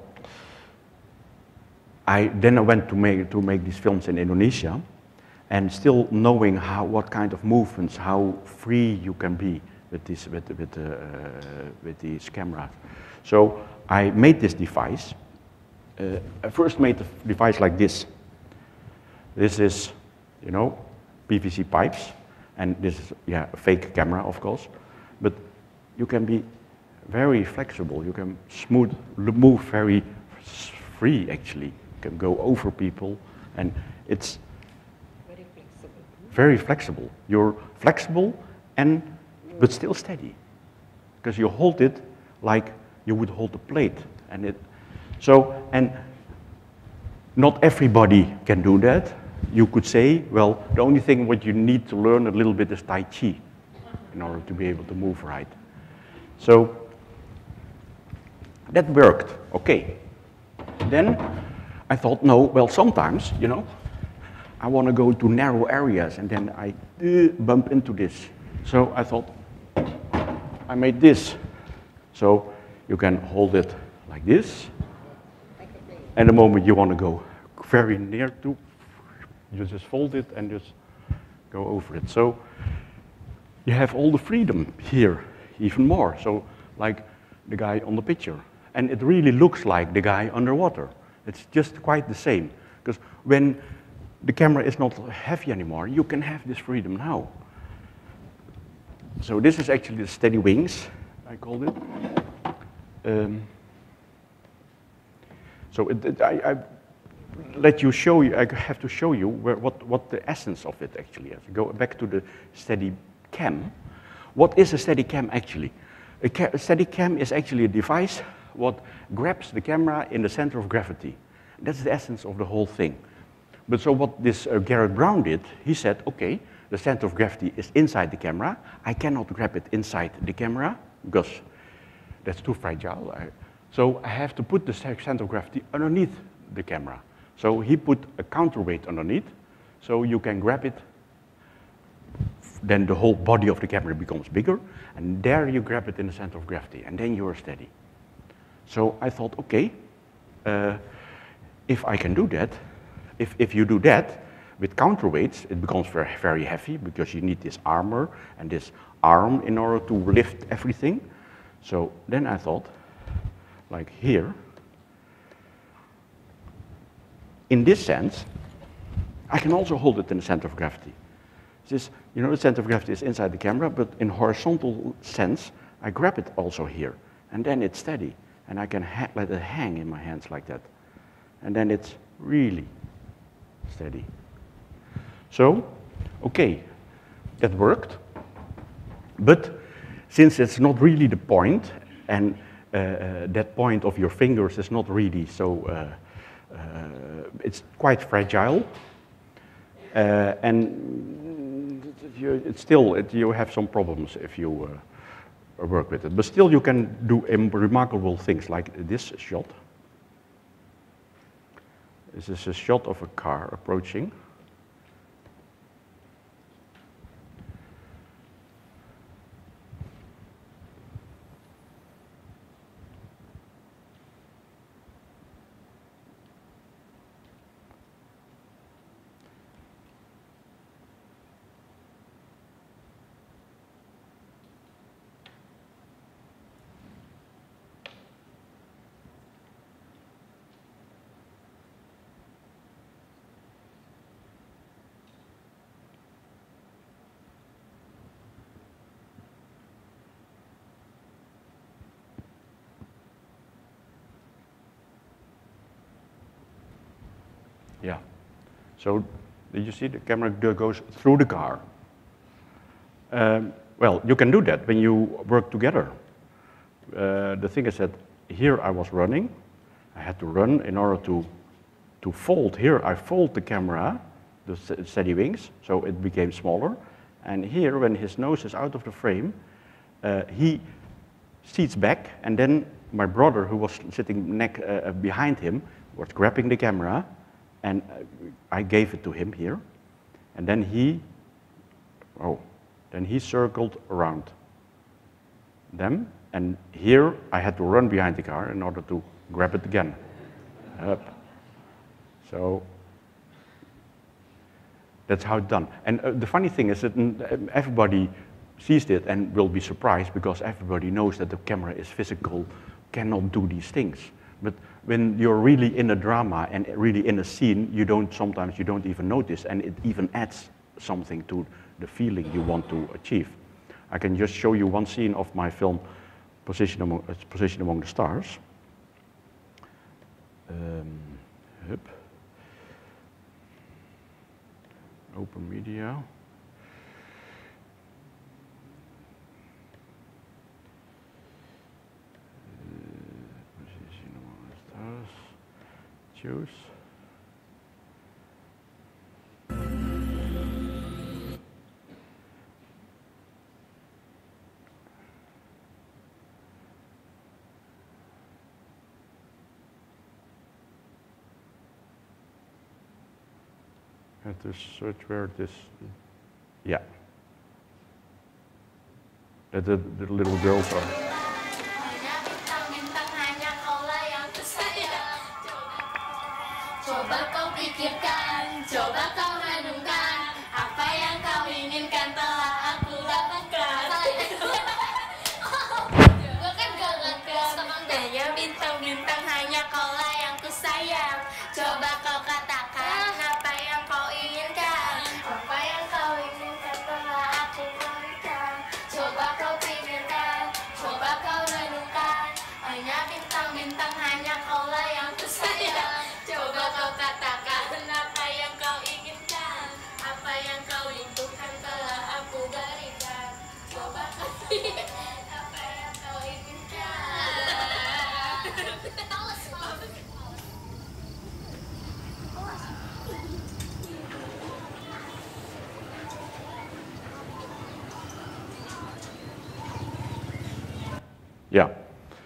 I then I went to make to make these films in Indonesia, and still knowing how what kind of movements, how free you can be with this with with uh, with these cameras. So I made this device. Uh, I first made the device like this. This is, you know, P V C pipes. And this is, yeah, a fake camera, of course, but you can be very flexible. You can smooth, move very free, actually. You can go over people, and it's very flexible. Very flexible. You're flexible, and but still steady, because you hold it like you would hold a plate, and it. So, and not everybody can do that. You could say, well, the only thing what you need to learn a little bit is Tai Chi in order to be able to move right. So that worked, okay. Then I thought, no, well, sometimes, you know, I want to go to narrow areas, and then I uh, bump into this. So I thought, I made this. So you can hold it like this, and the moment you want to go very near to, you just fold it and just go over it. So you have all the freedom here, even more. So like the guy on the picture. And it really looks like the guy underwater. It's just quite the same. Because when the camera is not heavy anymore, you can have this freedom now. So this is actually the steady wings, I called it. Um, so it, it, I, I let you show you, I have to show you where, what, what the essence of it actually is. Go back to the steady cam. What is a steady cam actually? A, ca a steady cam is actually a device what grabs the camera in the center of gravity. That's the essence of the whole thing. But so what this uh, Garrett Brown did, he said, okay, the center of gravity is inside the camera. I cannot grab it inside the camera because that's too fragile. I, so I have to put the center of gravity underneath the camera. So he put a counterweight underneath, so you can grab it. Then the whole body of the camera becomes bigger, and there you grab it in the center of gravity, and then you're steady. So I thought, okay, uh, if I can do that, if, if you do that, with counterweights, it becomes very, very heavy because you need this armor and this arm in order to lift everything. So then I thought, like here, in this sense, I can also hold it in the center of gravity. This, you know, the center of gravity is inside the camera, but in horizontal sense, I grab it also here, and then it's steady, and I can ha let it hang in my hands like that, and then it's really steady. So, okay, that worked, but since it's not really the point, and uh, uh, that point of your fingers is not really so, uh, uh, it's quite fragile, uh, and you, it's still, it, you have some problems if you uh, work with it. But still you can do um, remarkable things like this shot. This is a shot of a car approaching. Yeah. So, did you see the camera goes through the car? Um, well, you can do that when you work together. Uh, the thing is that here I was running. I had to run in order to, to fold. Here I fold the camera, the steady wings, so it became smaller. And here, when his nose is out of the frame, uh, he seats back, and then my brother, who was sitting neck, uh, behind him, was grabbing the camera, and I gave it to him here, and then he, oh, then he circled around them, and here I had to run behind the car in order to grab it again. Up. So that's how it's done. And uh, the funny thing is that everybody sees it and will be surprised because everybody knows that the camera is physical, cannot do these things. But when you're really in a drama and really in a scene, you don't, sometimes you don't even notice, and it even adds something to the feeling you want to achieve. I can just show you one scene of my film, Position Among, uh, Position Among the Stars. Um, hup. Open media. Choose. Have to search where this, yeah. That the, the little girls are. Coba kau pikirkan, coba kau renungkan, apa yang kau inginkan telah aku dapatkan. Gue kan gak ngetes, hanya bintang-bintang, hanya kaulah yang ku sayang. Coba kau katakan apa yang kau inginkan, apa yang kau inginkan telah aku berikan. Coba kau pikirkan, coba kau renungkan, hanya bintang-bintang, hanya kaulah yang ku sayang. Coba kau katakan apa yang kau inginkan, apa yang kau rindukan telah aku berikan. Coba kau pikirkan apa yang kau inginkan. Yeah.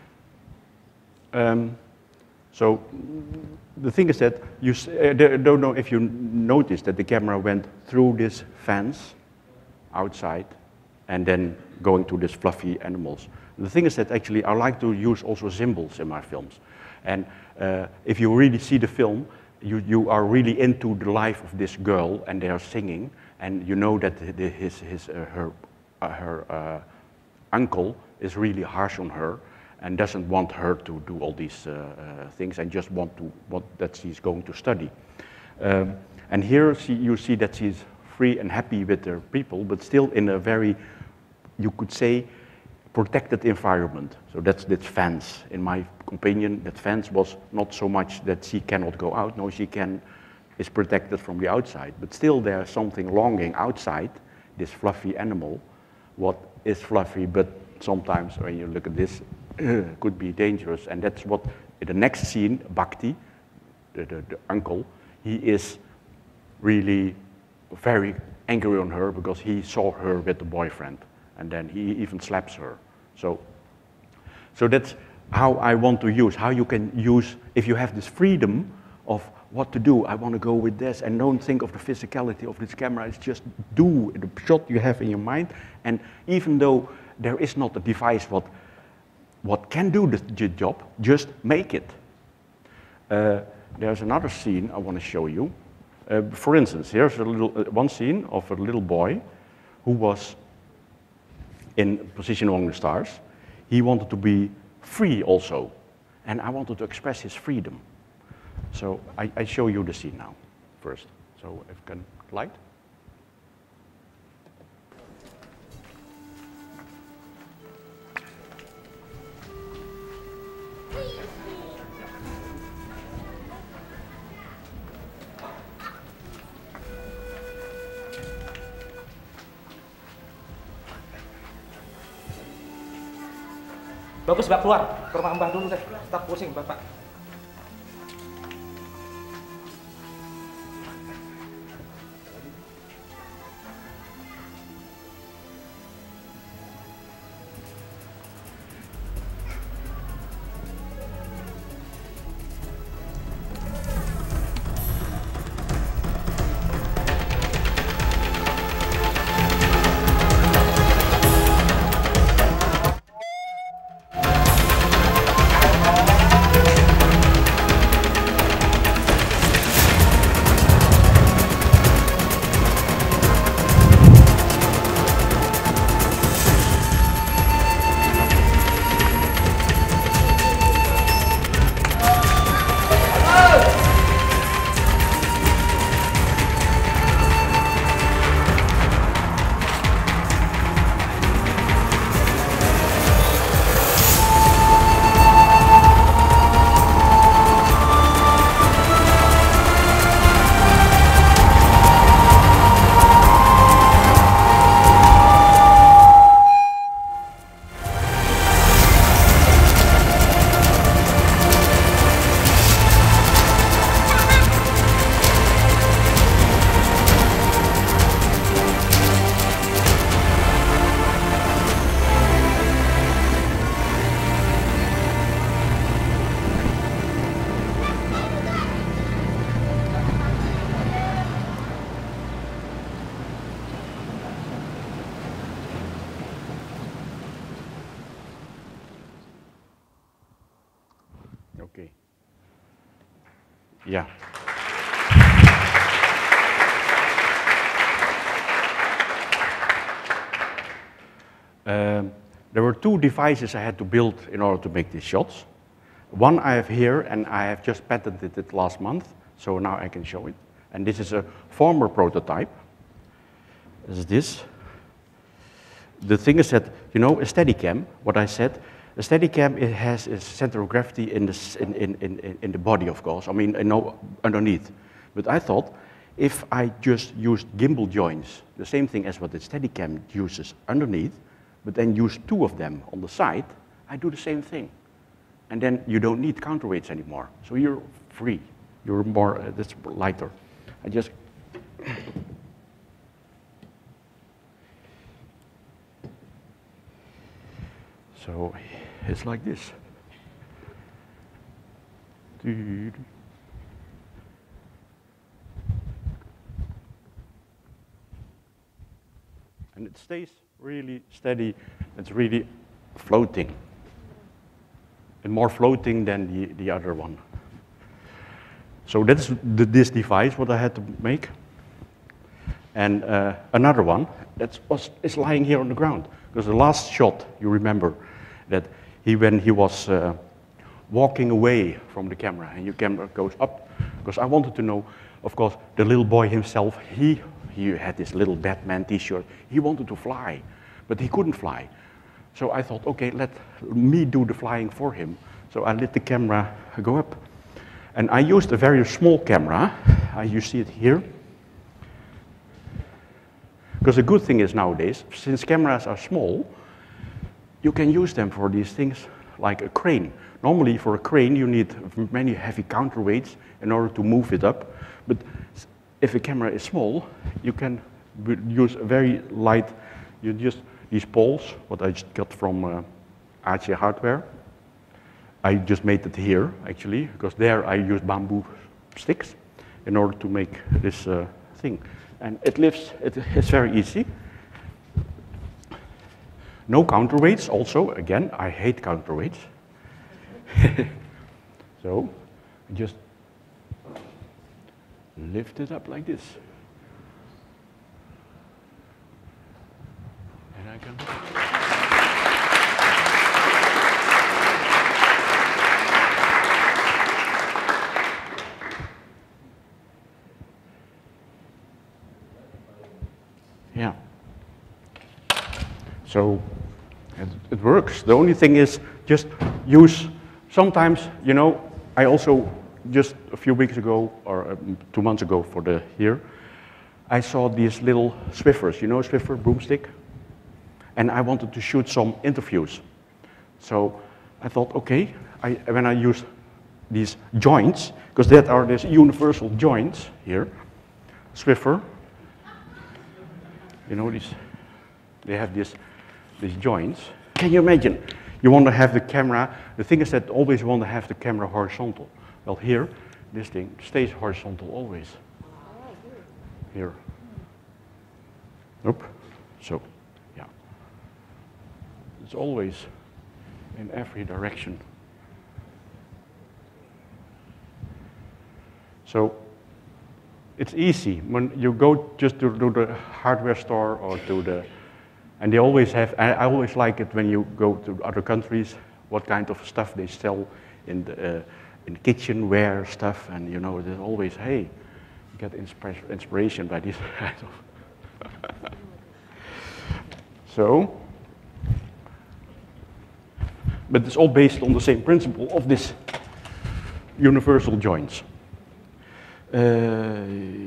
Um, so the thing is that you uh, don't know if you noticed that the camera went through this fence outside and then going to these fluffy animals. The thing is that actually I like to use also symbols in my films. And uh, if you really see the film, you, you are really into the life of this girl, and they are singing, and you know that the, his, his, uh, her, uh, her uh, uncle is really harsh on her and doesn't want her to do all these uh, uh, things and just want to want that she's going to study. Um, and here she, you see that she's free and happy with her people, but still in a very, you could say, protected environment. So that's that fence. In my opinion, that fence was not so much that she cannot go out. No, she can, is protected from the outside. But still there's something longing outside, this fluffy animal. What is fluffy, but sometimes when you look at this, could be dangerous. And that's what, in the next scene, Bhakti, the, the, the uncle, he is really very angry on her because he saw her with the boyfriend. And then he even slaps her. So, so that's how I want to use, how you can use, if you have this freedom of what to do, I want to go with this, and don't think of the physicality of this camera, it's just do the shot you have in your mind. And even though there is not a device what, what can do the job, just make it. Uh, there's another scene I want to show you. Uh, for instance, here's a little, uh, one scene of a little boy who was in position among the stars. He wanted to be free also, and I wanted to express his freedom. So I, I show you the scene now first. So if you can light. Bagus, Mbak, keluar. Ke rumah Mbah dulu deh. Stop pusing, Bapak. Okay. Yeah. Um, there were two devices I had to build in order to make these shots. One I have here, and I have just patented it last month, so now I can show it. And this is a former prototype. This is this. The thing is that, you know, a Steadicam, what I said, a Steadicam, it has a center of gravity in the, in, in, in, in the body, of course, I mean, I know underneath. But I thought, if I just used gimbal joints, the same thing as what the Steadicam uses underneath, but then use two of them on the side, I do the same thing. And then you don't need counterweights anymore. So you're free. You're more, uh, that's lighter. I just, so it's like this. And it stays really steady. It's really floating. And more floating than the, the other one. So that's the, this device what I had to make. And uh, another one that was, is lying here on the ground. Because the last shot, you remember, that he, when he was uh, walking away from the camera, and your camera goes up, because I wanted to know, of course, the little boy himself, he, he had this little Batman t-shirt, he wanted to fly, but he couldn't fly. So I thought, okay, let me do the flying for him. So I let the camera go up. And I used a very small camera, uh, you see it here. Because the good thing is nowadays, since cameras are small, you can use them for these things like a crane. Normally for a crane you need many heavy counterweights in order to move it up. But if a camera is small, you can use a very light, you just, these poles, what I just got from uh, A C Hardware. I just made it here actually, because there I used bamboo sticks in order to make this uh, thing. And it lifts, it, it's very easy. No counterweights also, again, I hate counterweights. So, just lift it up like this. And I can... Yeah. So it, it works. The only thing is just use, sometimes, you know, I also just a few weeks ago or um, two months ago for the here, I saw these little Swiffers, you know Swiffer, broomstick? And I wanted to shoot some interviews. So I thought, okay, I, when I use these joints, because that are these universal joints here, Swiffer, you know, these, they have this, these joints. Can you imagine? You want to have the camera, the thing is that always want to have the camera horizontal. Well, here, this thing stays horizontal always. Here. Nope. So, yeah. It's always in every direction. So, it's easy. When you go just to, to the hardware store or to the, and they always have, I, I always like it when you go to other countries, what kind of stuff they sell in the, uh, in kitchenware stuff, and you know, there's always, hey, you get inspira inspiration by this kind of. So, but it's all based on the same principle of this universal joints. Uh,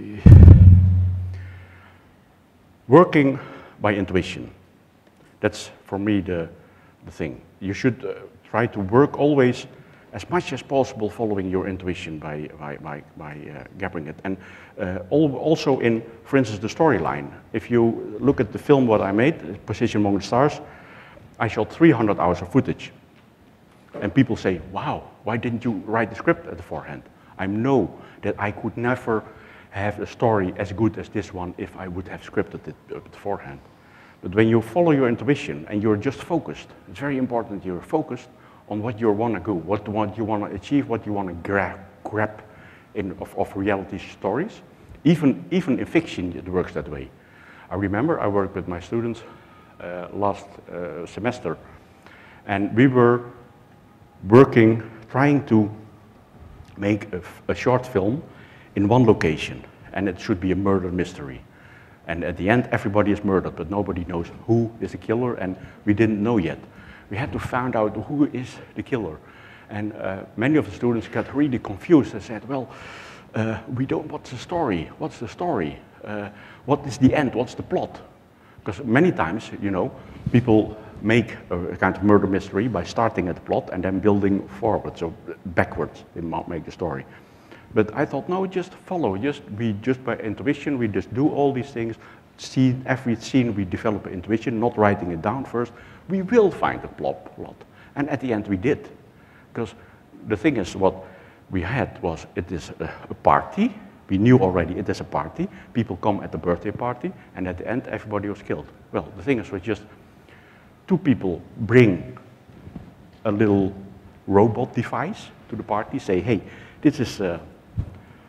working by intuition. That's for me the, the thing. You should uh, try to work always as much as possible following your intuition by, by, by, by uh, gathering it. And uh, all, also in, for instance, the storyline. If you look at the film what I made, Position Among the Stars, I shot three hundred hours of footage. And people say, wow, why didn't you write the script at the forehand? I know that I could never have a story as good as this one if I would have scripted it beforehand. But when you follow your intuition and you're just focused, it's very important you're focused on what you want to do, what, what you want to achieve, what you want to grab, grab in, of, of reality stories. Even, even in fiction, it works that way. I remember I worked with my students uh, last uh, semester, and we were working, trying to make a, a short film in one location, and it should be a murder mystery. And at the end, everybody is murdered, but nobody knows who is the killer, and we didn't know yet. We had to find out who is the killer. And uh, many of the students got really confused and said, well, uh, we don't, what's the story? What's the story? Uh, what is the end? What's the plot? Because many times, you know, people make a kind of murder mystery by starting at the plot and then building forward, so backwards, they might make the story. But I thought, no, just follow, just we just by intuition, we just do all these things, see every scene we develop intuition, not writing it down first. We will find the plot, plot. And at the end we did. Because the thing is, what we had was, it is a, a party, we knew already it is a party, people come at the birthday party, and at the end everybody was killed. Well, the thing is, we just, two people bring a little robot device to the party, say, hey, this is uh,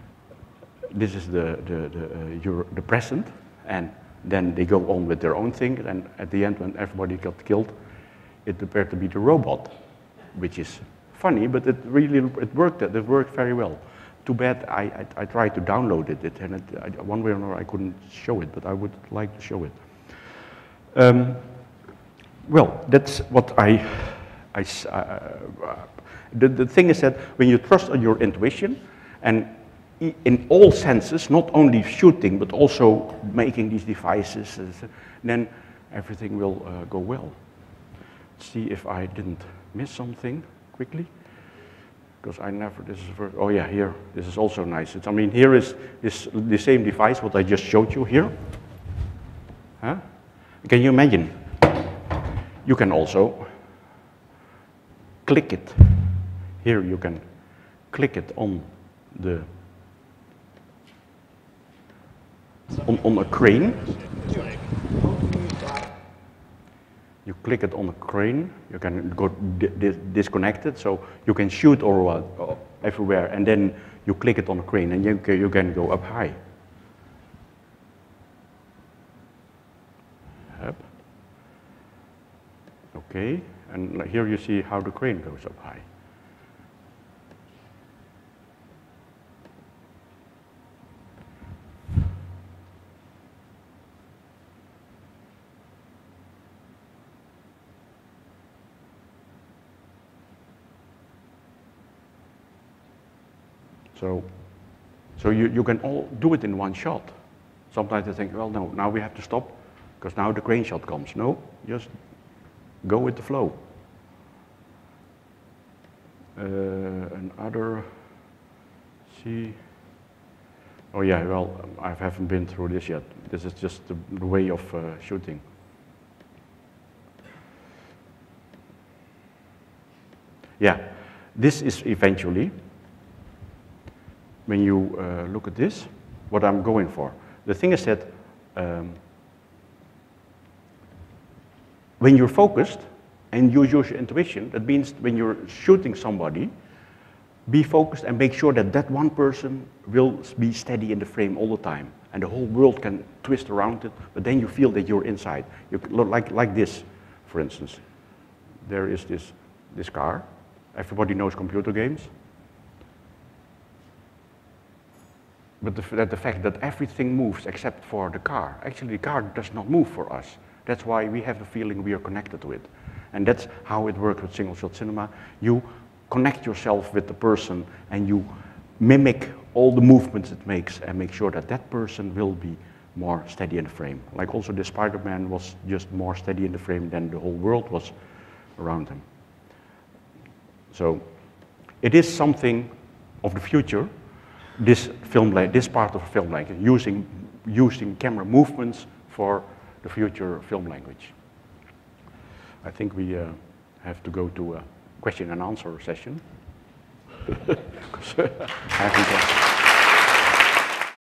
this is the, the, the, uh, your, the present, and then they go on with their own thing, and at the end when everybody got killed, it appeared to be the robot, which is funny, but it really, it worked, it worked very well. Too bad I, I, I tried to download it, it and it, I, one way or another I couldn't show it, but I would like to show it. Um, well, that's what I, I uh, the, the thing is that when you trust on your intuition, and in all senses, not only shooting, but also making these devices, then everything will uh, go well. Let's see if I didn't miss something quickly. Because I never, this is, for, oh yeah, here, this is also nice. It's, I mean, here is this, the same device, what I just showed you here. Huh? Can you imagine? You can also click it. Here you can click it on the, on, on a crane. You click it on a crane, you can go di di disconnect it, so you can shoot or uh, everywhere, and then you click it on a crane, and you can, you can go up high. Up. Okay, and here you see how the crane goes up high. So, so you, you can all do it in one shot. Sometimes I think, well, no, now we have to stop, because now the crane shot comes. No, just go with the flow. Uh, another, see, oh yeah, well, I haven't been through this yet. This is just the, the way of uh, shooting. Yeah, this is eventually, when you uh, look at this, what I'm going for. The thing is that um, when you're focused and you use your intuition, that means when you're shooting somebody, be focused and make sure that that one person will be steady in the frame all the time. And the whole world can twist around it, but then you feel that you're inside. You look like, like this, for instance. There is this, this car. Everybody knows computer games. But the, the fact that everything moves except for the car. Actually, the car does not move for us. That's why we have the feeling we are connected to it. And that's how it works with single-shot cinema. You connect yourself with the person and you mimic all the movements it makes and make sure that that person will be more steady in the frame. Like also the Spider-Man was just more steady in the frame than the whole world was around him. So it is something of the future. This film, this part of film language, using using camera movements for the future film language. I think we uh, have to go to a question and answer session. I haven't,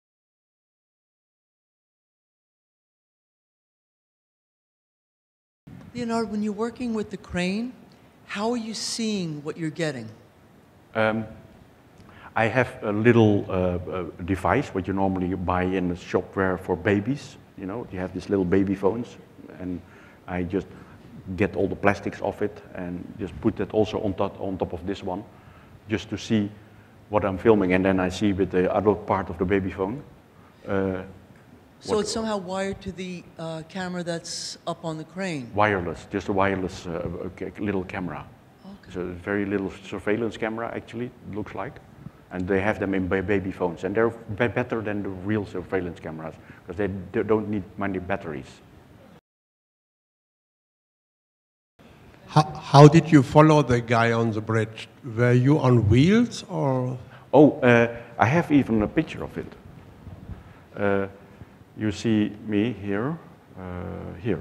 Leonard, when you're working with the crane, how are you seeing what you're getting? Um, I have a little uh, uh, device, what you normally buy in a shopware for babies. You know, you have these little baby phones, and I just get all the plastics off it and just put that also on top, on top of this one, just to see what I'm filming, and then I see with the other part of the baby phone. Uh, so it's somehow wired to the uh, camera that's up on the crane? Wireless, just a wireless uh, little camera. Okay. So a very little surveillance camera, actually, it looks like. And they have them in baby phones, and they're better than the real surveillance cameras because they don't need many batteries. How, how did you follow the guy on the bridge? Were you on wheels or? Oh, uh, I have even a picture of it. Uh, you see me here, uh, here.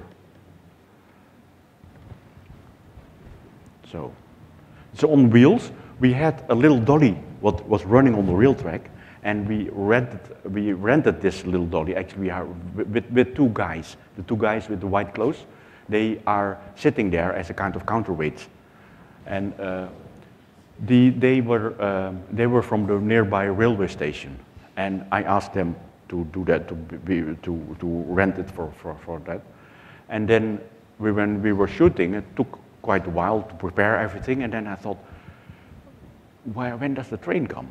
So, so on wheels, we had a little dolly what was running on the rail track, and we rented, we rented this little dolly. Actually, we are with, with two guys, the two guys with the white clothes. They are sitting there as a kind of counterweight, and uh, the, they were um, they were from the nearby railway station, And I asked them to do that, to, be, to, to rent it for, for, for that. And then we, when we were shooting, it took quite a while to prepare everything, and then I thought, Why, when does the train come?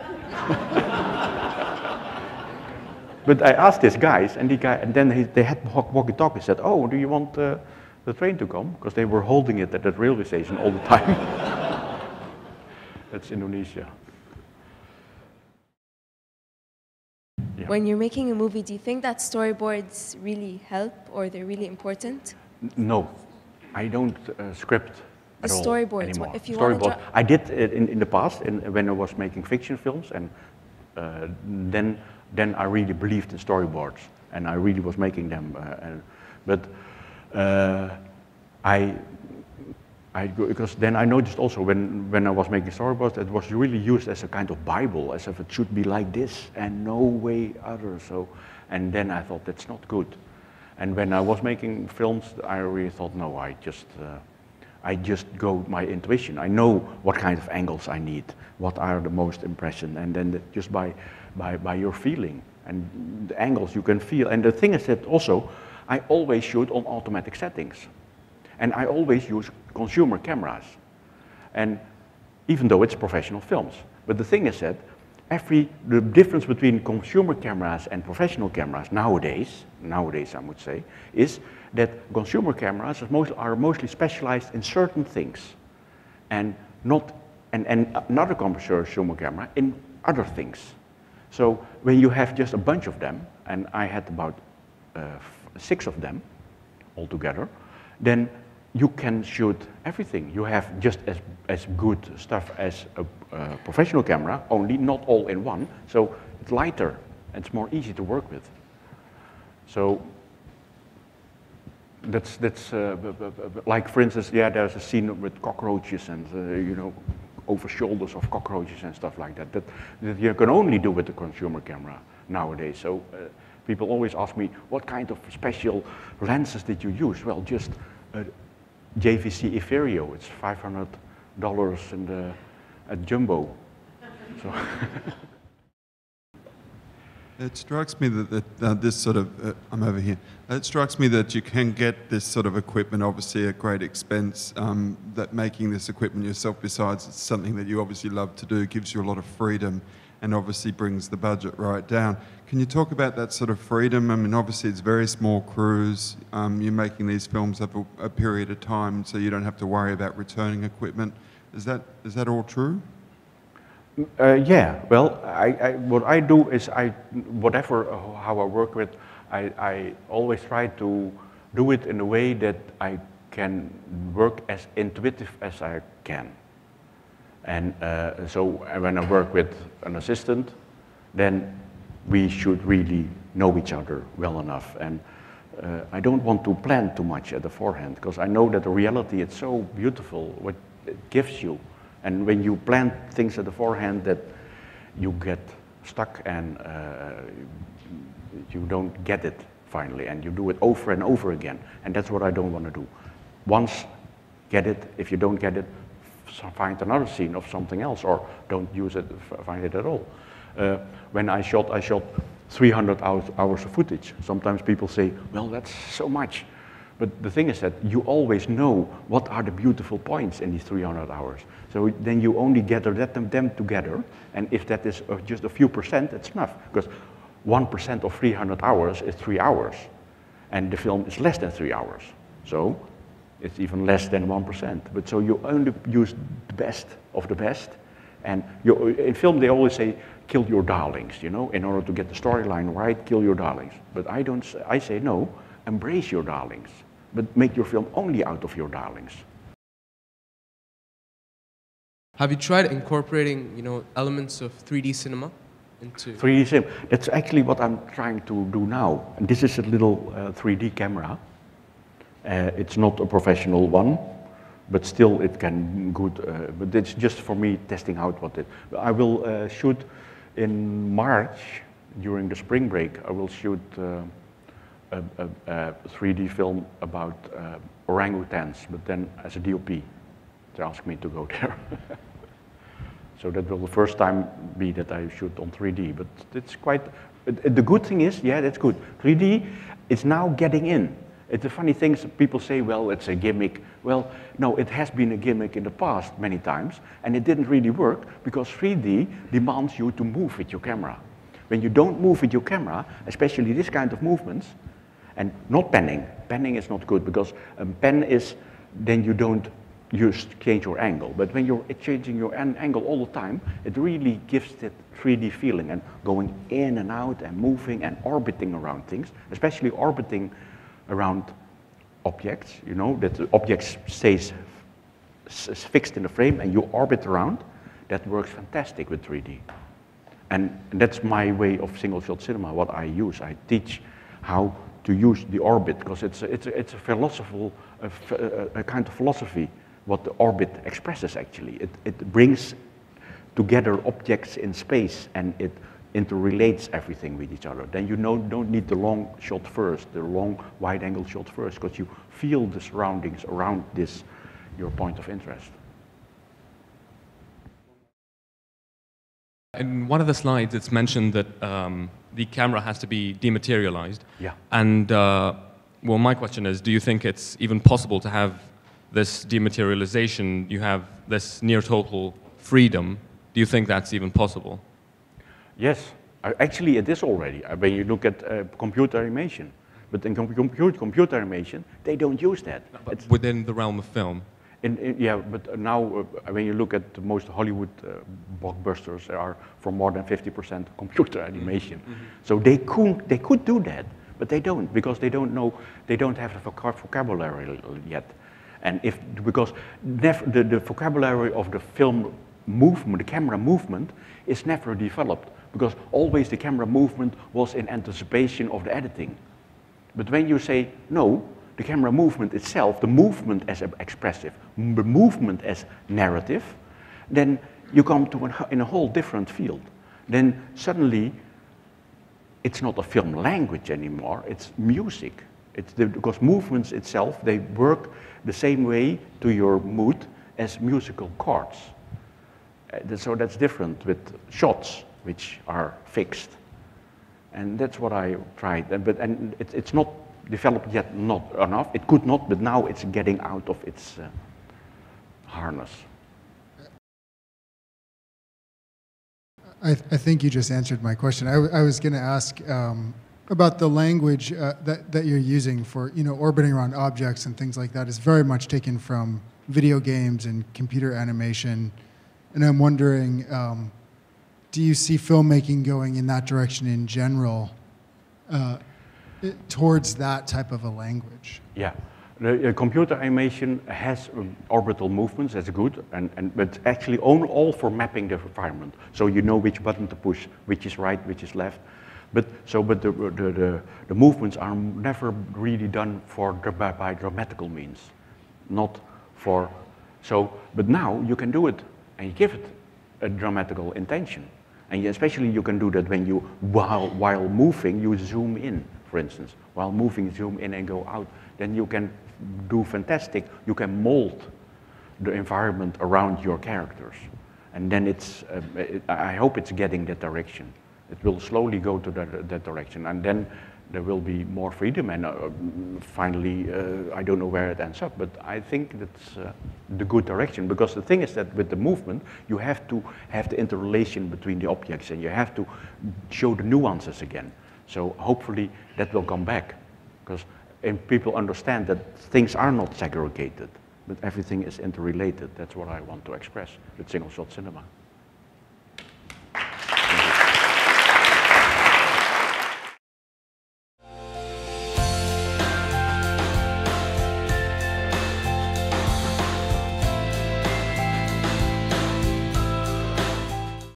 But I asked these guys, and, the guy, and then he, they had walkie-talkie. Said, "Oh, do you want uh, the train to come?" Because they were holding it at that railway station all the time. That's Indonesia. Yeah. When you're making a movie, do you think that storyboards really help, or they're really important? No, I don't uh, script. The at all storyboards. Anymore. If you Storyboard. want to I did it in, in the past, in, when I was making fiction films, and uh, then then I really believed in storyboards, and I really was making them. Uh, and, but uh, I, I because then I noticed also when when I was making storyboards, it was really used as a kind of Bible, as if it should be like this and no way other. So, and then I thought that's not good. And when I was making films, I really thought, no, I just. Uh, I just go with my intuition. I know what kind of angles I need, what are the most impression, and then the, just by, by, by your feeling and the angles you can feel. And the thing is that also, I always shoot on automatic settings. And I always use consumer cameras. And even though it's professional films. But the thing is that every, the difference between consumer cameras and professional cameras nowadays, nowadays I would say, is that consumer cameras are, most, are mostly specialized in certain things, and not and, and another consumer camera in other things. So when you have just a bunch of them, and I had about uh, six of them altogether, then you can shoot everything. You have just as as good stuff as a, a professional camera, only not all in one. So it's lighter. It's more easy to work with. So. That's, that's uh, like, for instance, yeah, there's a scene with cockroaches and, uh, you know, over shoulders of cockroaches and stuff like that, that, that you can only do with the consumer camera nowadays. So uh, people always ask me, what kind of special lenses did you use? Well, just a J V C Etherio. It's five hundred dollars in the, at Jumbo. So It strikes me that, that uh, this sort of, uh, I'm over here, it strikes me that you can get this sort of equipment obviously at great expense, um, that making this equipment yourself, besides it's something that you obviously love to do, gives you a lot of freedom and obviously brings the budget right down. Can you talk about that sort of freedom? I mean, obviously it's very small crews, um, you're making these films over a period of time, so you don't have to worry about returning equipment. Is that, is that all true? Uh, yeah, well, I, I, what I do is I, whatever, uh, how I work with, I, I always try to do it in a way that I can work as intuitive as I can. And uh, so when I work with an assistant, then we should really know each other well enough. And uh, I don't want to plan too much at the forehand, because I know that the reality is so beautiful, what it gives you. And when you plan things at the forehand, that you get stuck and uh, you don't get it finally, and you do it over and over again. And that's what I don't want to do. Once get it, if you don't get it, find another scene of something else, or don't use it, find it at all. Uh, when I shot, I shot three hundred hours, hours of footage. Sometimes people say, well, that's so much. But the thing is that you always know what are the beautiful points in these three hundred hours. So then you only gather that, them together, and if that is just a few percent, it's enough. Because one percent of three hundred hours is three hours, and the film is less than three hours. So it's even less than one percent. But so you only use the best of the best. And you, in film they always say, kill your darlings, you know, in order to get the storyline right, kill your darlings. But I don't, I say no, embrace your darlings. But make your film only out of your darlings. Have you tried incorporating, you know, elements of three D cinema into... three D cinema, that's actually what I'm trying to do now. And this is a little uh, three D camera. Uh, it's not a professional one, but still it can good, uh, but it's just for me testing out what it... I will uh, shoot in March, during the spring break, I will shoot uh, A, a, a three D film about uh, orangutans, but then as a D O P. They asked me to go there. So that will the first time be that I shoot on three D, but it's quite, it, the good thing is, yeah, that's good. three D is now getting in. It's the funny things, people say, well, it's a gimmick. Well, no, it has been a gimmick in the past many times, and it didn't really work because three D demands you to move with your camera. When you don't move with your camera, especially this kind of movements, and not panning. Panning is not good because um, pen is, then you don't use change your angle. But when you're changing your an angle all the time, it really gives that three D feeling and going in and out and moving and orbiting around things, especially orbiting around objects, you know, that the object stays fixed in the frame and you orbit around. That works fantastic with three D. And that's my way of single shot cinema, what I use. I teach how to use the orbit, because it's a, it's a, it's a philosophical, a, a, a kind of philosophy, what the orbit expresses actually. It, it brings together objects in space and it interrelates everything with each other. Then you know, don't need the long shot first, the long wide angle shot first, because you feel the surroundings around this, your point of interest. In one of the slides, it's mentioned that um, the camera has to be dematerialized. Yeah. And, uh, well, my question is, do you think it's even possible to have this dematerialization, you have this near total freedom? Do you think that's even possible? Yes. Actually, it is already. When you look at uh, computer animation. But in com computer, computer animation, they don't use that. No, but it's within the realm of film. In, in, yeah, but now uh, when you look at the most Hollywood uh, blockbusters, they are for more than fifty percent computer animation. Mm-hmm. So they could, they could do that, but they don't, because they don't know, they don't have the voc vocabulary yet. And if, because never, the, the vocabulary of the film movement, the camera movement, is never developed, because always the camera movement was in anticipation of the editing. But when you say, no, the camera movement itself, the movement as expressive, the movement as narrative, then you come to an, in a whole different field. Then suddenly, it's not a film language anymore, it's music. It's the, because movements itself, they work the same way to your mood as musical chords. Uh, so that's different with shots, which are fixed. And that's what I tried. And, but, and it, it's not developed yet, not enough. It could not, but now it's getting out of its uh, harness. I, th I think you just answered my question. I, w I was going to ask um, about the language uh, that, that you're using for, you know, orbiting around objects and things like that is very much taken from video games and computer animation. And I'm wondering, um, do you see filmmaking going in that direction in general? Uh, towards that type of a language? Yeah, the uh, computer animation has um, orbital movements, that's good, and, and, but actually on, all for mapping the environment. So you know which button to push, which is right, which is left. But, so, but the, the, the, the movements are never really done for, by, by dramatical means, not for, so, but now you can do it, and you give it a dramatical intention. And especially you can do that when you, while, while moving, you zoom in. For instance, while moving, zoom in and go out, then you can do fantastic. You can mold the environment around your characters. And then it's, uh, it, I hope it's getting that direction. It will slowly go to that, that direction. And then there will be more freedom. And uh, finally, uh, I don't know where it ends up, but I think that's uh, the good direction. Because the thing is that with the movement, you have to have the interrelation between the objects and you have to show the nuances again. So hopefully that will come back, because people understand that things are not segregated, but everything is interrelated. That's what I want to express with single shot cinema.